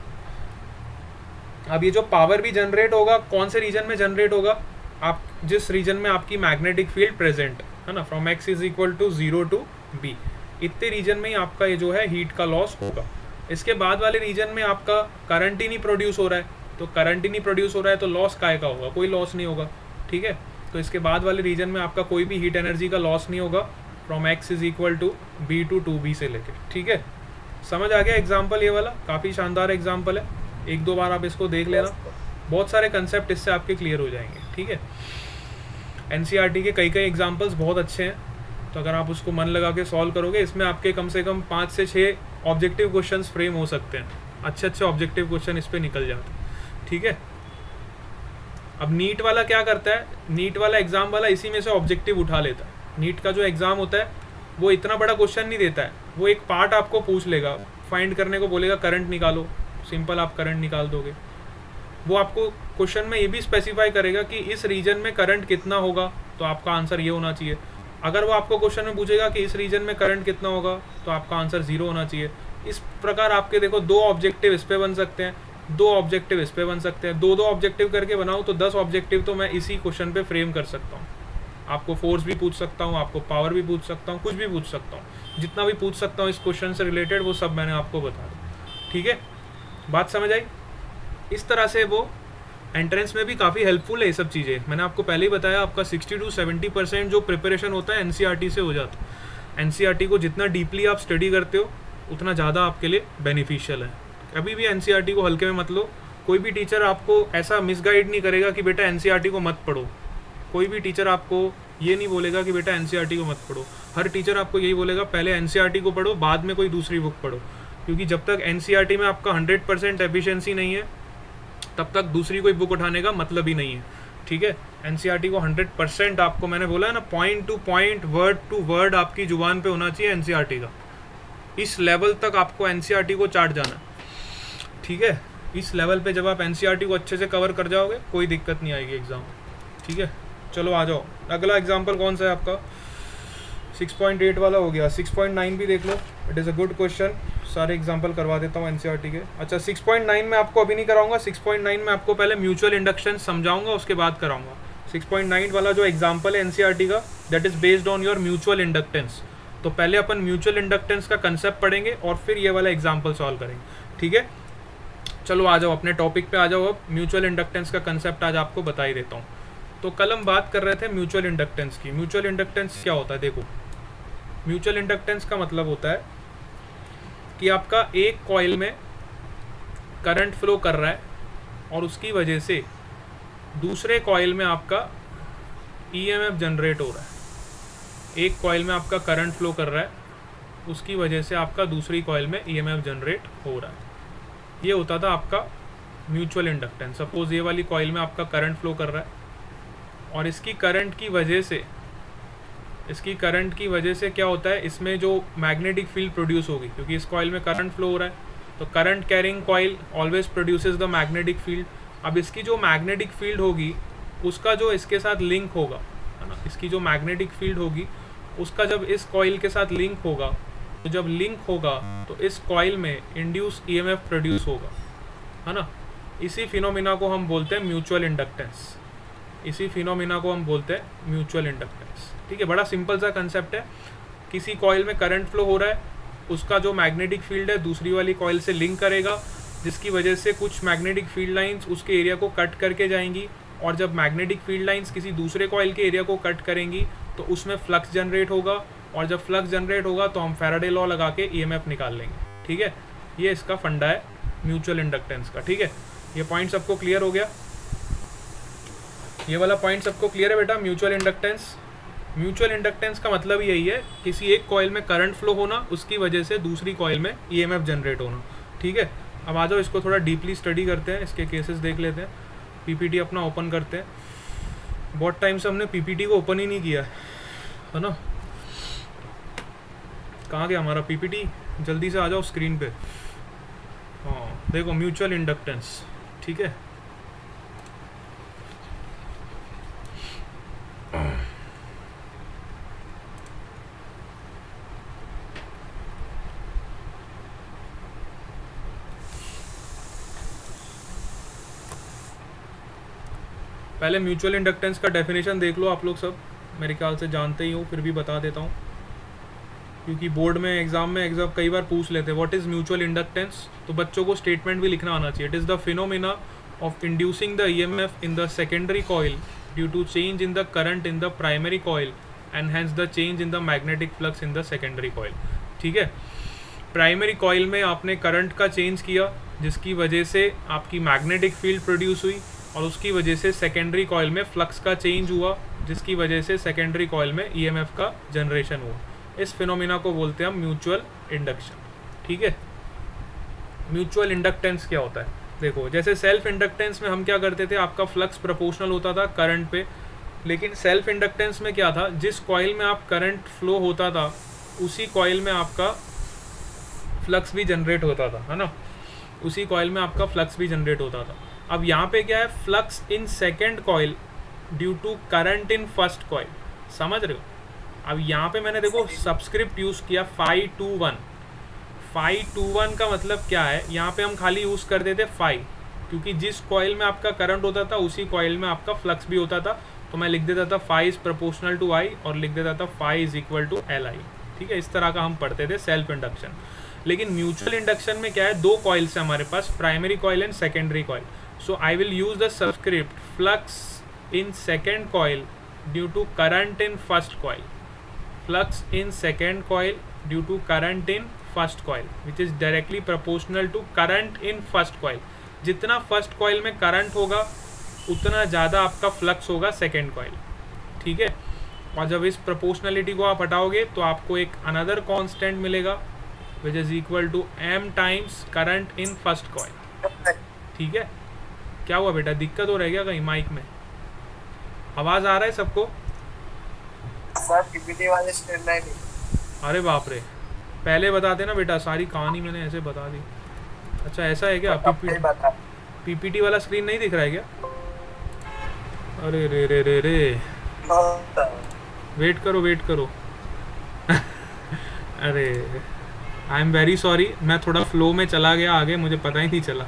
अब ये जो पावर भी जनरेट होगा कौन से रीजन में जनरेट होगा, आप जिस रीजन में आपकी मैग्नेटिक फील्ड प्रेजेंट है ना, from x is equal to 0 to B, इतने रीजन में ही आपका ये जो है हीट का लॉस होगा। इसके बाद वाले रीजन में आपका करंट ही नहीं प्रोड्यूस हो रहा है, तो करंट ही नहीं प्रोड्यूस हो रहा है तो लॉस काय का होगा, कोई लॉस नहीं होगा। ठीक है, तो इसके बाद वाले रीजन में आपका कोई भी हीट एनर्जी का लॉस नहीं होगा, from x is equal to b to 2b से लेके, ठीक है। समझ आ गया एग्जाम्पल ये वाला? काफ़ी शानदार एग्जाम्पल है, एक दो बार आप इसको देख लेना, बहुत सारे कंसेप्ट इससे आपके क्लियर हो जाएंगे, ठीक है। एनसीईआरटी के कई कई एग्जाम्पल्स बहुत अच्छे हैं, तो अगर आप उसको मन लगा के सॉल्व करोगे, इसमें आपके कम से कम 5 से 6 ऑब्जेक्टिव क्वेश्चंस फ्रेम हो सकते हैं, अच्छे अच्छे ऑब्जेक्टिव क्वेश्चन इस पर निकल जाते हैं, ठीक है। अब नीट वाला क्या करता है, नीट वाला एग्जाम वाला इसी में से ऑब्जेक्टिव उठा लेता है। नीट का जो एग्ज़ाम होता है वो इतना बड़ा क्वेश्चन नहीं देता है, वो एक पार्ट आपको पूछ लेगा, फाइंड करने को बोलेगा, करंट निकालो, सिंपल आप करंट निकाल दोगे। वो आपको क्वेश्चन में ये भी स्पेसिफाई करेगा कि इस रीजन में करंट कितना होगा, तो आपका आंसर ये होना चाहिए। अगर वो आपको क्वेश्चन में पूछेगा कि इस रीजन में करंट कितना होगा, तो आपका आंसर 0 होना चाहिए। इस प्रकार आपके देखो 2 ऑब्जेक्टिव इस पे बन सकते हैं, 2 ऑब्जेक्टिव इस पे बन सकते हैं, 2 ऑब्जेक्टिव करके बनाऊँ तो 10 ऑब्जेक्टिव तो मैं इसी क्वेश्चन पे फ्रेम कर सकता हूँ। आपको फोर्स भी पूछ सकता हूँ, आपको पावर भी पूछ सकता हूँ, कुछ भी पूछ सकता हूँ, जितना भी पूछ सकता हूँ इस क्वेश्चन से रिलेटेड वो सब मैंने आपको बता दिया, ठीक है। बात समझ आई? इस तरह से वो एंट्रेंस में भी काफ़ी हेल्पफुल है ये सब चीज़ें। मैंने आपको पहले ही बताया, आपका 60 to 70% जो प्रिपरेशन होता है एनसीईआरटी से हो जाता है। एनसीईआरटी को जितना डीपली आप स्टडी करते हो उतना ज़्यादा आपके लिए बेनिफिशियल है। अभी भी एनसीईआरटी को हल्के में मत लो, कोई भी टीचर आपको ऐसा मिसगाइड नहीं करेगा कि बेटा एनसीईआरटी को मत पढ़ो। कोई भी टीचर आपको ये नहीं बोलेगा कि बेटा एनसीईआरटी को मत पढ़ो। हर टीचर आपको यही बोलेगा पहले एनसीईआरटी को पढ़ो, बाद में कोई दूसरी बुक पढ़ो, क्योंकि जब तक एनसीईआरटी में आपका 100% एफिशिएंसी नहीं है तब तक दूसरी कोई बुक उठाने का मतलब ही नहीं है, ठीक है। एनसीईआरटी को 100% आपको, मैंने बोला है ना, point to point, word to word आपकी जुबान पे होना चाहिए एनसीईआरटी का। इस लेवल तक आपको एनसीईआरटी को चाट जाना, ठीक है। इस लेवल पे जब आप एनसीईआरटी को अच्छे से कवर कर जाओगे कोई दिक्कत नहीं आएगी एग्जाम, ठीक है। चलो आ जाओ, अगला एग्जाम्पल कौन सा है आपका? 6.8 वाला हो गया, 6.9 भी देख लो, it is a good question. सारे एग्जाम्पल करवा देता हूँ एनसीईआरटी के। अच्छा 6.9 में आपको अभी नहीं कराऊंगा, 6.9 में आपको पहले म्यूचुअल इंडक्शन समझाऊंगा, उसके बाद कराऊंगा। 6.9 वाला जो एग्जाम्पल है एनसीईआरटी का, that is based on your mutual inductance. तो पहले अपन म्यूचुअल इंडक्टेंस का कंसेप्ट पढ़ेंगे और फिर ये वाला एग्जाम्पल सॉल्व करेंगे, ठीक है। चलो आ जाओ अपने टॉपिक पे आ जाओ। अब म्यूचुअल इंडक्टेंस का कंसेप्ट आज आपको बता ही देता हूँ। तो कल हम बात कर रहे थे म्यूचुअल इंडक्टेंस की। म्यूचुअल इंडक्टेंस क्या होता है? देखो, म्यूचुअल इंडक्टेंस का मतलब होता है कि आपका एक कॉइल में करंट फ्लो कर रहा है और उसकी वजह से दूसरे कॉइल में आपका ईएमएफ जनरेट हो रहा है। एक कॉइल में आपका करंट फ्लो कर रहा है, उसकी वजह से आपका दूसरी कॉइल में ईएमएफ जनरेट हो रहा है। ये होता था आपका म्यूचुअल इंडक्टेंस। सपोज ये वाली कॉइल में आपका करंट फ्लो कर रहा है और इसकी करंट की वजह से क्या होता है, इसमें जो मैग्नेटिक फील्ड प्रोड्यूस होगी, क्योंकि इस कॉइल में करंट फ्लो हो रहा है तो current carrying coil always produces the magnetic field. अब इसकी जो मैग्नेटिक फील्ड होगी उसका जो इसके साथ लिंक होगा, है ना, इसकी जो मैग्नेटिक फील्ड होगी उसका जब इस कॉइल के साथ लिंक होगा, तो जब लिंक होगा तो इस कॉइल में इंड्यूस ईएमएफ प्रोड्यूस होगा, है ना। इसी फिनोमिना को हम बोलते हैं म्यूचुअल इंडक्टेंस। इसी फिनोमिना को हम बोलते हैं म्यूचुअल इंडक्टेंस, ठीक है। बड़ा सिंपल सा कंसेप्ट है। किसी कॉइल में करंट फ्लो हो रहा है, उसका जो मैग्नेटिक फील्ड है दूसरी वाली कॉइल से लिंक करेगा, जिसकी वजह से कुछ मैग्नेटिक फील्ड लाइंस उसके एरिया को कट करके जाएंगी, और जब मैग्नेटिक फील्ड लाइंस किसी दूसरे कॉइल के एरिया को कट करेंगी तो उसमें फ्लक्स जनरेट होगा, और जब फ्लक्स जनरेट होगा तो हम फैराडे लॉ लगा के ईएमएफ निकाल लेंगे, ठीक है। ये इसका फंडा है म्यूचुअल इंडक्टेंस का, ठीक है। ये पॉइंट सबको क्लियर हो गया? ये वाला पॉइंट सबको क्लियर है बेटा? म्यूचुअल इंडक्टेंस, म्यूचुअल इंडक्टेंस का मतलब यही है, किसी एक कॉइल में करंट फ्लो होना, उसकी वजह से दूसरी कॉइल में ईएमएफ जनरेट होना, ठीक है। अब आ जाओ इसको थोड़ा डीपली स्टडी करते हैं, इसके केसेस देख लेते हैं। पीपीटी अपना ओपन करते हैं। बहुत टाइम से हमने पीपीटी को ओपन ही नहीं किया है ना। कहाँ गया हमारा पीपीटी? जल्दी से आ जाओ स्क्रीन पे। हाँ देखो, म्यूचुअल इंडक्टेंस, ठीक है। पहले म्यूचुअल इंडक्टेंस का डेफिनेशन देख लो। आप लोग सब मेरे ख्याल से जानते ही हो, फिर भी बता देता हूँ क्योंकि बोर्ड में एग्जाम में कई बार पूछ लेते हैं व्हाट इज़ म्यूचुअल इंडक्टेंस, तो बच्चों को स्टेटमेंट भी लिखना आना चाहिए। It is the phenomena of inducing the EMF in the secondary coil due to change in the current in the primary coil and hence the change in the magnetic flux in the secondary coil. ठीक है, primary coil में आपने current का change किया जिसकी वजह से आपकी मैग्नेटिक फील्ड प्रोड्यूस हुई, और उसकी वजह से सेकेंडरी कॉइल में फ्लक्स का चेंज हुआ जिसकी वजह से सेकेंडरी कॉइल में ईएमएफ का जनरेशन हुआ। इस फिनोमिना को बोलते हैं हम म्यूचुअल इंडक्शन। ठीक है, म्यूचुअल इंडक्टेंस क्या होता है? देखो, जैसे सेल्फ इंडक्टेंस में हम क्या करते थे, आपका फ्लक्स प्रोपोर्शनल होता था करंट पे, लेकिन सेल्फ इंडक्टेंस में क्या था, जिस कॉइल में आप करंट फ्लो होता था उसी कॉइल में आपका फ्लक्स भी जनरेट होता था, है ना, उसी कॉइल में आपका फ्लक्स भी जनरेट होता था। अब यहाँ पे क्या है, flux in second coil due to current in first coil, समझ रहे हो? अब यहाँ पे मैंने देखो सब्सक्रिप्ट यूज़ किया phi21। phi21 का मतलब क्या है, यहाँ पे हम खाली यूज़ कर देते phi, क्योंकि जिस कॉइल में आपका करंट होता था उसी कॉइल में आपका फ्लक्स भी होता था, तो मैं लिख देता था phi is proportional to I और लिख देता था phi is equal to Li। ठीक है, इस तरह का हम पढ़ते थे सेल्फ इंडक्शन। लेकिन म्यूचुअल इंडक्शन में क्या है, दो कॉइल्स है हमारे पास, primary coil and secondary coil. So I will use the subscript flux in second coil due to current in first coil, flux in second coil due to current in first coil which is directly proportional to current in first coil. जितना first coil में current होगा उतना ज़्यादा आपका flux होगा second coil. ठीक है, और जब इस प्रोपोर्शनलिटी को आप हटाओगे तो आपको एक अनदर कांस्टेंट मिलेगा which is equal to m times current in first coil. ठीक है, क्या हुआ बेटा, दिक्कत हो रही है क्या कहीं माइक में? आवाज़ आ रहा है सबको? सर पीपीटी वाले स्क्रीन नहीं। अरे बाप रे, पहले बताते ना बेटा, सारी कहानी मैंने ऐसे बता दी। अच्छा ऐसा है क्या, पीपीटी वाला स्क्रीन नहीं दिख रहा है क्या? अरे रे रे रे रे, वेट करो वेट करो। अरे आई एम वेरी सॉरी, मैं थोड़ा फ्लो में चला गया आगे, मुझे पता ही नहीं चला।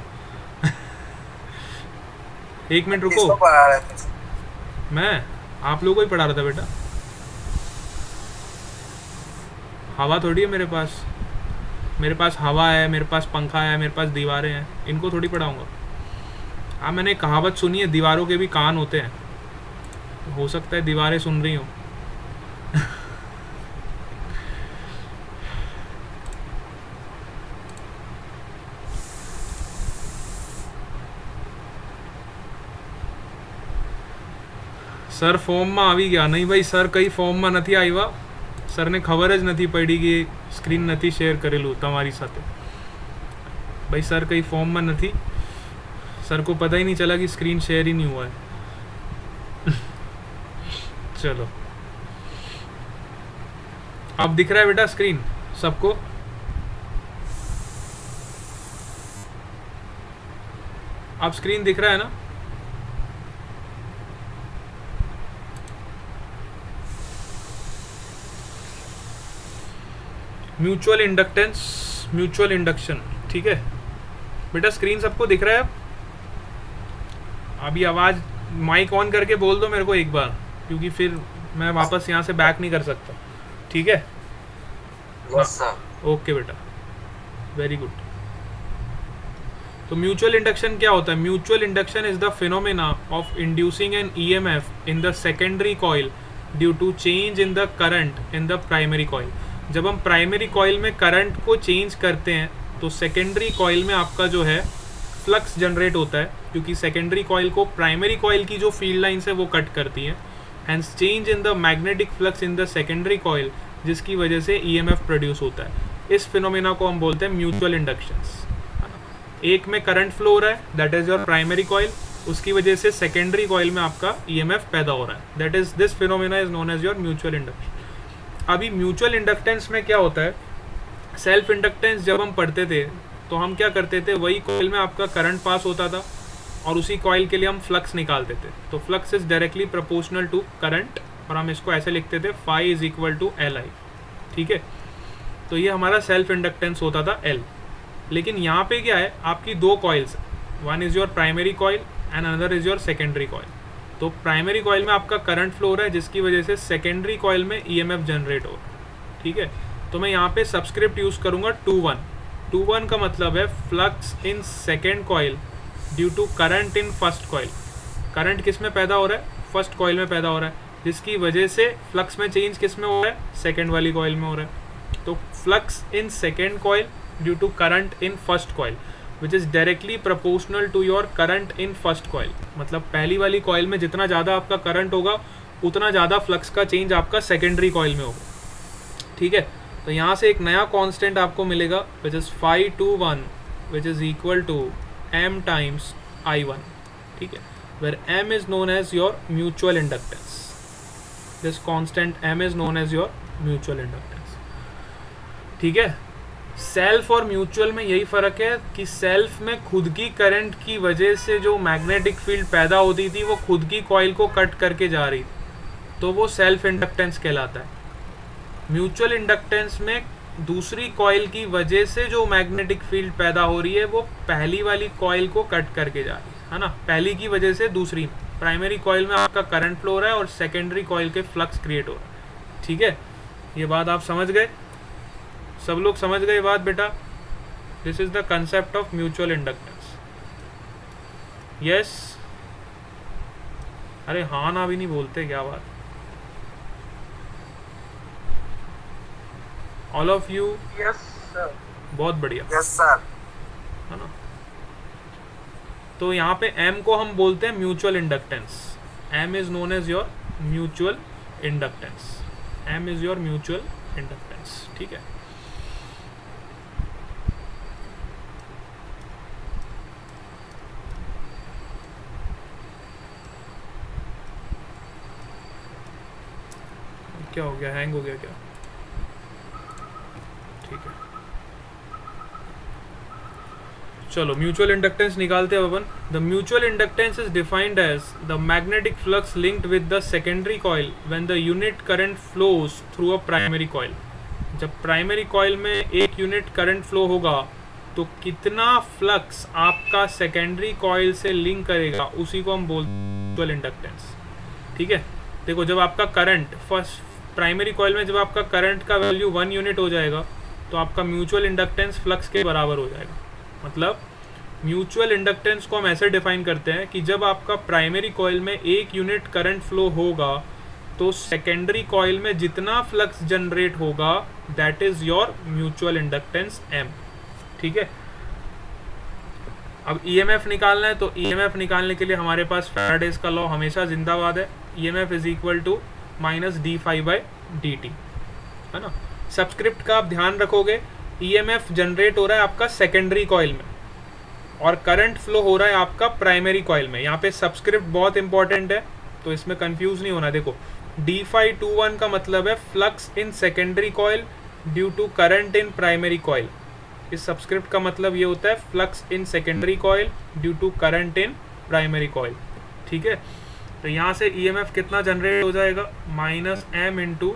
एक मिनट रुको, पढ़ा रहे थे? मैं आप लोगों को ही पढ़ा रहा था बेटा। हवा थोड़ी है मेरे पास हवा है, मेरे पास पंखा है, मेरे पास दीवारें हैं, इनको थोड़ी पढ़ाऊँगा। हाँ, मैंने कहावत सुनी है, दीवारों के भी कान होते हैं, हो सकता है दीवारें सुन रही हो। સર ફોર્મમાં આવી ગયા નહીં ભાઈ, સર કઈ ફોર્મમાં નથી આવ્યા, સરને ખબર જ નથી પડી કે સ્ક્રીન નથી શેર કરેલું તમારી સાથે। ભાઈ સર કઈ ફોર્મમાં નથી, सर को पता ही नहीं चला कि स्क्रीन शेयर ही नहीं हुआ है। चलो, अब दिख रहा है बेटा स्क्रीन सबको? अब स्क्रीन दिख रहा है ना? Mutual inductance, mutual induction. ठीक है बेटा, स्क्रीन सबको दिख रहा है? अभी आवाज़ माइक ऑन करके बोल दो मेरे को एक बार, क्योंकि फिर मैं वापस यहाँ से बैक नहीं कर सकता। ठीक है? Yes sir. ओके बेटा, वेरी गुड। तो म्यूचुअल इंडक्शन क्या होता है? Mutual induction is the phenomena of inducing an EMF in the secondary coil due to change in the current in the primary coil. जब हम प्राइमरी कॉइल में current को change करते हैं तो सेकेंडरी कॉइल में आपका जो है फ्लक्स जनरेट होता है, क्योंकि सेकेंडरी कॉइल को प्राइमरी कॉइल की जो फील्ड लाइंस है वो कट करती हैं। Hence change in the magnetic flux in the secondary coil, जिसकी वजह से ईएमएफ प्रोड्यूस होता है। इस फिनोमेना को हम बोलते हैं म्यूचुअल इंडक्शंस। एक में करंट फ्लो हो रहा है, that is your primary coil, उसकी वजह से सेकेंडरी कॉइल में आपका ईएमएफ पैदा हो रहा है, that is this phenomena is known as your mutual induction. अभी म्यूचुअल इंडक्टेंस में क्या होता है, सेल्फ इंडक्टेंस जब हम पढ़ते थे तो हम क्या करते थे, वही कॉइल में आपका करंट पास होता था और उसी कॉइल के लिए हम फ्लक्स निकालते थे। तो flux is directly proportional to current, और हम इसको ऐसे लिखते थे phi is equal to L I. ठीक है, तो ये हमारा सेल्फ इंडक्टेंस होता था एल। लेकिन यहाँ पे क्या है, आपकी दो coils, one is your primary coil and another is your secondary coil. तो प्राइमरी कॉइल में आपका करंट फ्लो हो रहा है, जिसकी वजह से सेकेंडरी कॉइल में ईएमएफ जनरेट हो रहा है। ठीक है, तो मैं यहाँ पे सब्सक्रिप्ट यूज़ करूँगा 2-1। 2-1 का मतलब है flux in second coil due to current in first coil. Current किस में पैदा हो रहा है? फर्स्ट कॉइल में पैदा हो रहा है। जिसकी वजह से फ्लक्स में चेंज किस में हो रहा है, सेकेंड वाली कॉइल में हो रहा है। तो flux in second coil due to current in first coil which is directly proportional to your current in first coil. मतलब पहली वाली कॉइल में जितना ज़्यादा आपका करंट होगा उतना ज़्यादा फ्लक्स का चेंज आपका सेकेंडरी कॉइल में होगा। ठीक है, तो यहाँ से एक नया कांस्टेंट आपको मिलेगा which is φ21 which is equal to m times I1। ठीक है, where m is known as your mutual inductance. This constant m is known as your mutual inductance. ठीक है, सेल्फ और म्यूचुअल में यही फ़र्क है कि सेल्फ में खुद की करंट की वजह से जो मैग्नेटिक फील्ड पैदा होती थी वो खुद की कॉइल को कट करके जा रही थी, तो वो सेल्फ इंडक्टेंस कहलाता है। म्यूचुअल इंडक्टेंस में दूसरी कॉइल की वजह से जो मैग्नेटिक फील्ड पैदा हो रही है वो पहली वाली कॉइल को कट करके जा रही है ना, पहली की वजह से दूसरी। प्राइमरी कॉइल में आपका करंट फ्लो हो रहा है और सेकेंडरी कॉइल के फ्लक्स क्रिएट हो रहा है। ठीक है, ये बात आप समझ गए, सब लोग समझ गए बात बेटा। This is the concept of mutual inductance. Yes, अरे हाँ ना भी नहीं बोलते, क्या बात। All of you, yes sir. बहुत बढ़िया, यस सर। है ना। तो यहाँ पे M को हम बोलते हैं mutual inductance. M is known as your mutual inductance. M is your mutual inductance. ठीक है, क्या हो गया, हैंग हो गया क्या? ठीक है, चलो म्यूचुअल इंडक्टेंस निकालते हैं अपन। The mutual inductance is defined as the magnetic flux linked with the secondary coil when the unit current flows through a primary coil. जब प्राइमरी कॉइल में एक यूनिट करंट फ्लो होगा तो कितना फ्लक्स आपका सेकेंडरी कॉइल से link करेगा उसी को हम बोलते हैं म्यूचुअल इंडक्टेंस। ठीक है, देखो जब आपका करंट फर्स्ट प्राइमरी कॉइल में जब आपका करंट का वैल्यू 1 यूनिट हो जाएगा तो आपका म्यूचुअल इंडक्टेंस फ्लक्स के बराबर हो जाएगा। मतलब म्यूचुअल इंडक्टेंस को हम ऐसे डिफाइन करते हैं कि जब आपका प्राइमरी कॉइल में 1 यूनिट करंट फ्लो होगा तो सेकेंडरी कॉइल में जितना फ्लक्स जनरेट होगा that is your mutual inductance M। ठीक है, अब EMF निकालना है तो EMF निकालने के लिए हमारे पास फैराडेज का लॉ हमेशा जिंदाबाद है। EMF is equal to -d∅dt, है ना। सबस्क्रिप्ट का आप ध्यान रखोगे, EMF जनरेट हो रहा है आपका सेकेंडरी कॉइल में और करंट फ्लो हो रहा है आपका प्राइमरी कॉइल में। यहाँ पे सबस्क्रिप्ट बहुत इंपॉर्टेंट है तो इसमें कंफ्यूज नहीं होना। देखो d∅21 का मतलब है flux in secondary coil due to current in primary coil. इस सबस्क्रिप्ट का मतलब ये होता है flux in secondary coil due to current in primary coil. ठीक है, तो यहाँ से EMF कितना जनरेट हो जाएगा, -m इंटू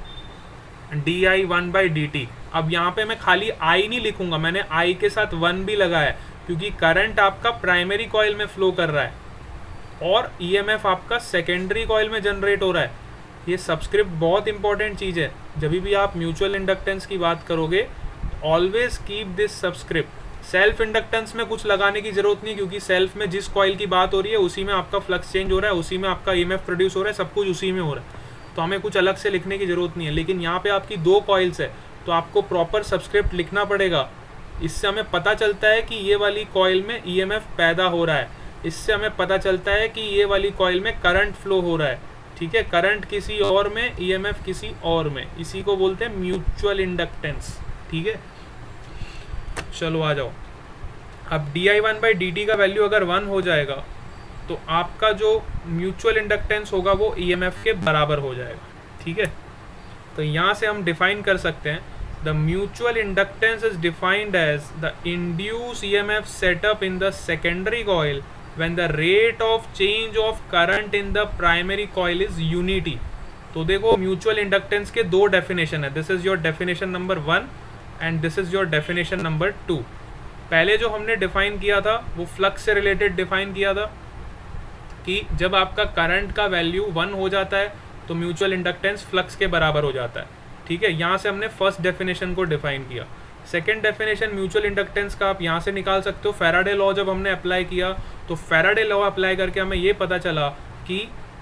di1/dt। अब यहाँ पे मैं खाली I नहीं लिखूंगा, मैंने I के साथ 1 भी लगाया है क्योंकि करंट आपका प्राइमरी कॉइल में फ्लो कर रहा है और EMF आपका सेकेंडरी कॉइल में जनरेट हो रहा है। ये सबस्क्रिप्ट बहुत इंपॉर्टेंट चीज़ है। जब भी आप म्यूचुअल इंडक्टेंस की बात करोगे always keep this subscript. Self inductance में कुछ लगाने की जरूरत नहीं क्योंकि सेल्फ में जिस कॉइल की बात हो रही है उसी में आपका फ्लक्स चेंज हो रहा है, उसी में आपका EMF प्रोड्यूस हो रहा है, सब कुछ उसी में हो रहा है, तो हमें कुछ अलग से लिखने की जरूरत नहीं है। लेकिन यहाँ पे आपकी 2 कॉइल्स है तो आपको प्रॉपर सबस्क्रिप्ट लिखना पड़ेगा। इससे हमें पता चलता है कि ये वाली कॉइल में EMF पैदा हो रहा है, इससे हमें पता चलता है कि ये वाली कॉइल में करंट फ्लो हो रहा है। ठीक है, करंट किसी और में, EMF किसी और में, इसी को बोलते हैं म्यूचुअल इंडक्टेंस। ठीक है, चलो आ जाओ। अब di1/dt का वैल्यू अगर 1 हो जाएगा तो आपका जो म्यूचुअल इंडक्टेंस होगा वो EMF के बराबर हो जाएगा। ठीक है, तो यहाँ से हम डिफाइन कर सकते हैं the mutual inductance is defined as the induce EMF set up in the secondary coil when the rate of change of current in the primary coil is unity. तो देखो म्यूचुअल इंडक्टेंस के 2 डेफिनेशन है। This is your definition number 1 and this is your definition number 2। पहले जो हमने define किया था वो फ्लक्स से रिलेटेड डिफाइन किया था कि जब आपका करंट का वैल्यू 1 हो जाता है तो म्यूचुअल इंडक्टेंस फ्लक्स के बराबर हो जाता है। ठीक है, यहाँ से हमने फर्स्ट डेफिनेशन को डिफाइन किया। सेकंड डेफिनेशन म्यूचुअल इंडक्टेंस का आप यहाँ से निकाल सकते हो। फैराडे लॉ जब हमने अप्लाई किया तो फैराडे लॉ अप्लाई करके हमें ये पता चला कि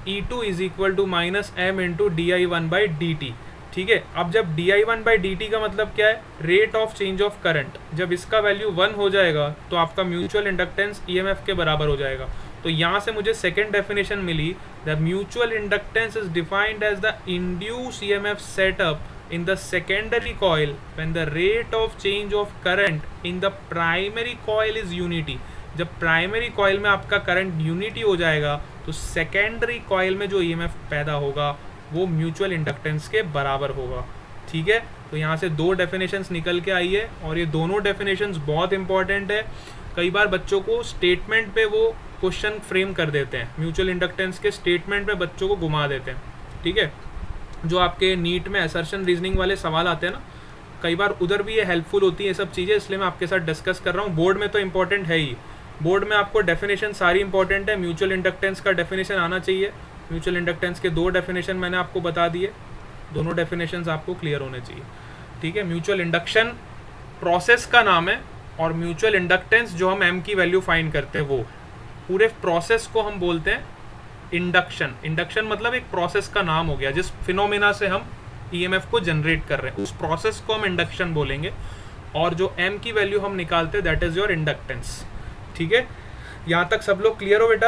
E2 is equal to minus M into D I one by D T. ठीक है, अब जब D I one by D T का मतलब क्या है, rate of change of current, जब इसका वैल्यू 1 हो जाएगा तो आपका म्यूचुअल इंडक्टेंस ईएमएफ के बराबर हो जाएगा। तो यहाँ से मुझे सेकेंड डेफिनेशन मिली, the mutual inductance is defined as the induce EMF set up in the secondary coil when the rate of change of current in the primary coil is unity। जब प्राइमरी कॉइल में आपका current unity हो जाएगा तो secondary coil में जो EMF पैदा होगा वो म्यूचुअल इंडक्टेंस के बराबर होगा। ठीक है, तो यहाँ से दो डेफिनेशंस निकल के आई है और ये दोनों डेफिनेशंस बहुत इंपॉर्टेंट है। कई बार बच्चों को स्टेटमेंट पे वो क्वेश्चन फ्रेम कर देते हैं, म्यूचुअल इंडक्टेंस के स्टेटमेंट पे बच्चों को घुमा देते हैं। ठीक है, जो आपके नीट में असर्शन रीजनिंग वाले सवाल आते हैं ना, कई बार उधर भी ये हेल्पफुल होती है ये सब चीज़ें, इसलिए मैं आपके साथ डिस्कस कर रहा हूँ। बोर्ड में तो इंपॉर्टेंट है ही, बोर्ड में आपको डेफिनेशन सारी इंपॉर्टेंट है। म्यूचुअल इंडक्टेंस का डेफिनेशन आना चाहिए, म्यूचुअल इंडक्टेंस के दो डेफिनेशन मैंने आपको बता दिए, दोनों डेफिनेशंस आपको क्लियर होने चाहिए। ठीक है, म्यूचुअल इंडक्शन प्रोसेस का नाम है और म्यूचुअल इंडक्टेंस जो हम एम की वैल्यू फाइंड करते हैं वो पूरे प्रोसेस को हम बोलते हैं इंडक्शन। इंडक्शन मतलब एक प्रोसेस का नाम हो गया, जिस फिनोमेना से हम ईएमएफ को जनरेट कर रहे हैं उस प्रोसेस को हम इंडक्शन बोलेंगे, और जो एम की वैल्यू हम निकालते हैं दैट इज योर इंडक्टेंस। ठीक है, यहां तक सब लोग क्लियर हो बेटा?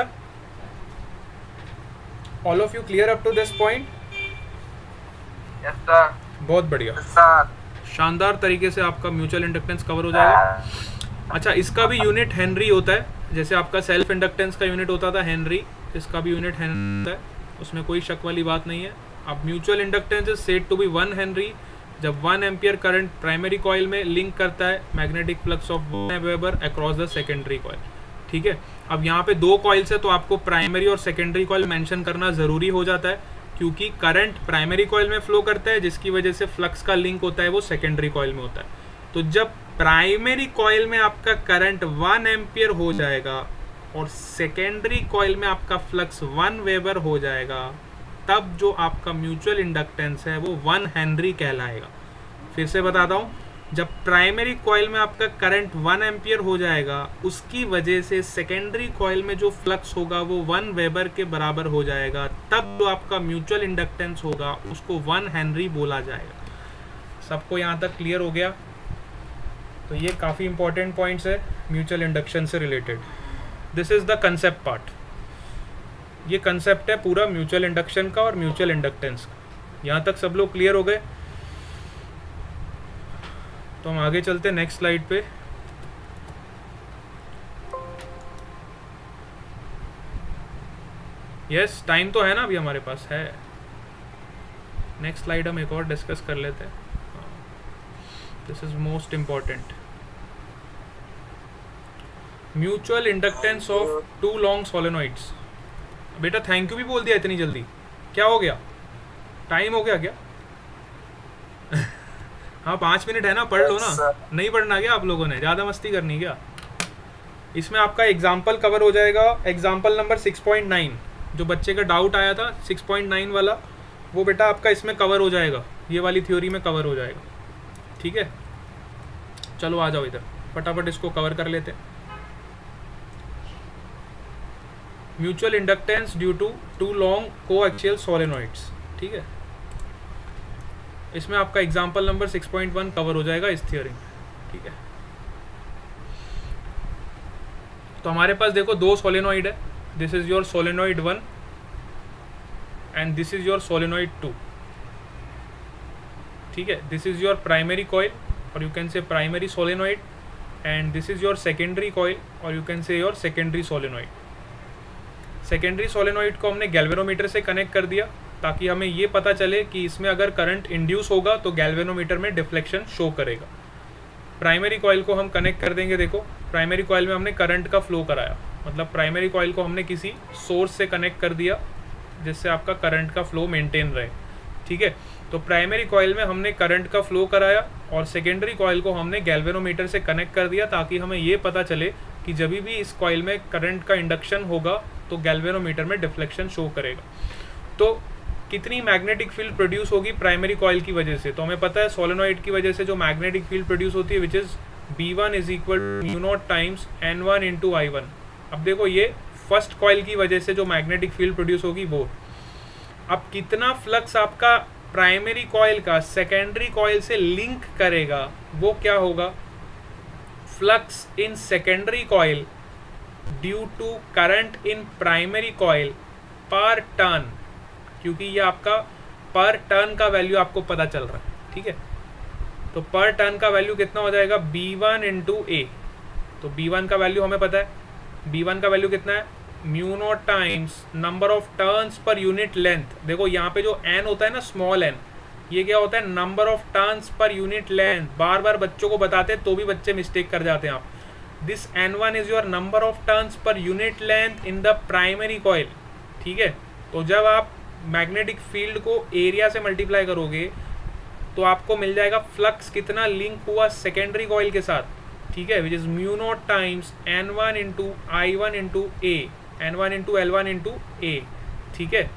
All of you clear up to this point? Yes sir. बहुत बढ़िया सर। शानदार तरीके से आपका म्यूचुअल इंडक्टेंस कवर हो जाएगा। अच्छा, इसका भी यूनिट हेनरी होता है, जैसे आपका सेल्फ इंडक्टेंस का यूनिट होता था हेनरी, इसका भी यूनिट हेनरी होता है, उसमें कोई शक वाली बात नहीं है। अब mutual inductance is said to be 1 henry जब 1 एम्पियर करंट प्राइमरी कॉइल में लिंक करता है magnetic flux of 1 weber across the secondary coil. ठीक है, अब यहाँ पे दो कॉइल्स है तो आपको प्राइमरी और सेकेंडरी कॉइल मेंशन करना ज़रूरी हो जाता है, क्योंकि करंट प्राइमरी कॉइल में फ्लो करता है जिसकी वजह से फ्लक्स का लिंक होता है वो सेकेंडरी कॉइल में होता है। तो जब प्राइमरी कॉइल में आपका करंट 1 एम्पियर हो जाएगा और सेकेंडरी कॉइल में आपका फ्लक्स 1 वेबर हो जाएगा, तब जो आपका म्यूचुअल इंडक्टेंस है वो 1 हेनरी कहलाएगा। फिर से बताता हूँ, जब प्राइमरी कॉइल में आपका करंट 1 एम्पियर हो जाएगा उसकी वजह से सेकेंडरी कॉइल में जो फ्लक्स होगा वो 1 वेबर के बराबर हो जाएगा, तब जो आपका म्यूचुअल इंडक्टेंस होगा उसको 1 हेनरी बोला जाएगा। सबको यहाँ तक क्लियर हो गया? तो ये काफ़ी इंपॉर्टेंट पॉइंट्स है म्यूचुअल इंडक्शन से related. This is the concept part, ये कंसेप्ट है पूरा म्यूचुअल इंडक्शन का और म्यूचुअल इंडक्टेंस का। यहाँ तक सब लोग क्लियर हो गए? तो हम आगे चलते हैं नेक्स्ट स्लाइड पे। यस, टाइम तो है ना अभी हमारे पास है। नेक्स्ट स्लाइड हम एक और डिस्कस कर लेते हैं, this is most important. Mutual inductance of 2 long solenoids. बेटा थैंक यू भी बोल दिया इतनी जल्दी, क्या हो गया? टाइम हो गया क्या? हाँ 5 मिनट है ना, पढ़ लो ना। नहीं पढ़ना क्या आप लोगों ने? ज़्यादा मस्ती करनी क्या? इसमें आपका एग्जाम्पल कवर हो जाएगा, एग्जाम्पल नंबर 6.9। जो बच्चे का डाउट आया था 6.9 वाला, वो बेटा आपका इसमें कवर हो जाएगा, ये वाली थ्योरी में कवर हो जाएगा। ठीक है, चलो आ जाओ इधर, फटाफट इसको कवर कर लेते हैं। Mutual inductance due to 2 long coaxial solenoids. ठीक है, इसमें आपका एग्जाम्पल नंबर 6.1 कवर हो जाएगा इस थियोरी में। ठीक है, तो हमारे पास देखो 2 सोलेनॉइड है, this is your solenoid 1 and this is your solenoid 2। ठीक है, this is your primary coil और you can say primary solenoid, and this is your secondary coil और you can say your secondary solenoid. Secondary solenoid को हमने galvanometer से connect कर दिया ताकि हमें ये पता चले कि इसमें अगर करंट इंड्यूस होगा तो गैल्वेनोमीटर में डिफ्लेक्शन शो करेगा। प्राइमरी कॉइल को हम कनेक्ट कर देंगे, देखो प्राइमरी कॉइल में हमने करंट का फ्लो कराया, मतलब प्राइमरी कॉइल को हमने किसी सोर्स से कनेक्ट कर दिया जिससे आपका करंट का फ्लो मेंटेन रहे। ठीक है, तो प्राइमरी कॉइल में हमने करंट का फ्लो कराया और सेकेंडरी कॉइल को हमने गैल्वेनोमीटर से कनेक्ट कर दिया ताकि हमें ये पता चले कि जब भी इस कॉइल में करंट का इंडक्शन होगा तो गैल्वेनोमीटर में डिफ्लेक्शन शो करेगा। तो कितनी मैग्नेटिक फील्ड प्रोड्यूस होगी प्राइमरी कॉइल की वजह से? तो हमें पता है सोलेनॉइड की वजह से जो मैग्नेटिक फील्ड प्रोड्यूस होती है which is B1 is equal to μ0 times N1 into I1। अब देखो ये फर्स्ट कॉइल की वजह से जो मैग्नेटिक फील्ड प्रोड्यूस होगी वो, अब कितना फ्लक्स आपका प्राइमरी कॉइल का सेकेंडरी कॉइल से लिंक करेगा वो क्या होगा, flux in secondary coil due to current in primary coil per turn, क्योंकि ये आपका पर टर्न का वैल्यू आपको पता चल रहा है, ठीक है। तो पर टर्न का वैल्यू कितना हो जाएगा, B1 इंटू ए। तो B1 का वैल्यू हमें पता है, B1 का वैल्यू कितना है, mu naught times number of turns per unit length. देखो यहाँ पे जो n होता है ना, स्मॉल n, ये क्या होता है, number of turns per unit length. बार बार बच्चों को बताते हैं तो भी बच्चे मिस्टेक कर जाते हैं आप। This N1 is your number of turns per unit length in the primary coil, ठीक है। तो जब आप मैग्नेटिक फील्ड को एरिया से मल्टीप्लाई करोगे तो आपको मिल जाएगा फ्लक्स कितना लिंक हुआ सेकेंडरी कॉइल के साथ, ठीक है, which is mu naught times N1 into I1 into A, N1 into L1 into A, ठीक है।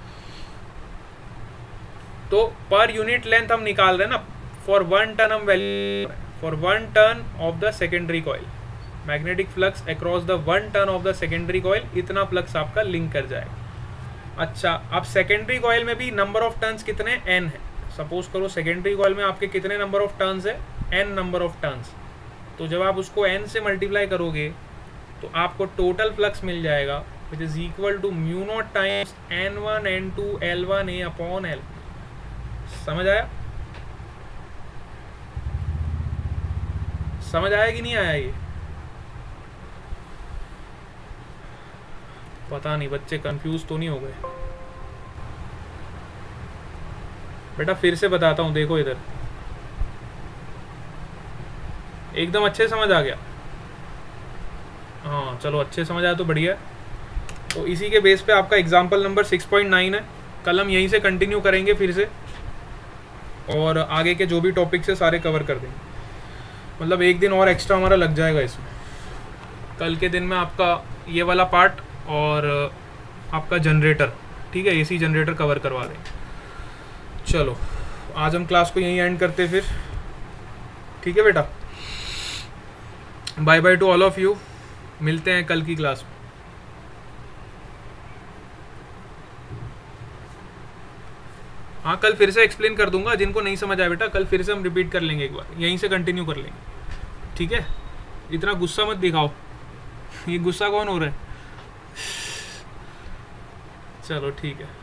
तो पर यूनिट लेंथ हम निकाल रहे हैं ना, फॉर वन टर्न हम value, for one turn of the secondary coil magnetic flux across the one turn of the secondary coil, इतना फ्लक्स आपका लिंक कर जाएगा। अच्छा, अब सेकेंडरी कॉइल में भी नंबर ऑफ टर्न्स कितने, n है। सपोज करो सेकेंडरी कॉइल में आपके कितने नंबर ऑफ टर्न्स है, n नंबर ऑफ टर्न्स। तो जब आप उसको n से मल्टीप्लाई करोगे तो आपको टोटल फ्लक्स मिल जाएगा which is equal to mu naught times N1 N2 L1 A upon L। समझ आया, समझ आया कि नहीं आया ये, पता नहीं बच्चे कंफ्यूज तो नहीं हो गए। बेटा फिर से बताता हूँ, देखो इधर एकदम अच्छे समझ आ गया, हाँ चलो अच्छे समझ आया तो बढ़िया। तो इसी के बेस पे आपका एग्जाम्पल नंबर 6.9 है। कल हम यहीं से कंटिन्यू करेंगे फिर से, और आगे के जो भी टॉपिक्स है सारे कवर कर देंगे। मतलब एक दिन और एक्स्ट्रा हमारा लग जाएगा इसमें। कल के दिन में आपका ये वाला पार्ट और आपका जनरेटर, ठीक है, एसी जनरेटर कवर करवा देंगे। चलो आज हम क्लास को यहीं एंड करते फिर, ठीक है बेटा। Bye bye to all of you, मिलते हैं कल की क्लास में। हाँ कल फिर से एक्सप्लेन कर दूंगा, जिनको नहीं समझ आया बेटा कल फिर से हम रिपीट कर लेंगे, एक बार यहीं से कंटिन्यू कर लेंगे, ठीक है। इतना गुस्सा मत दिखाओ, ये गुस्सा कौन हो रहा है, चलो ठीक है।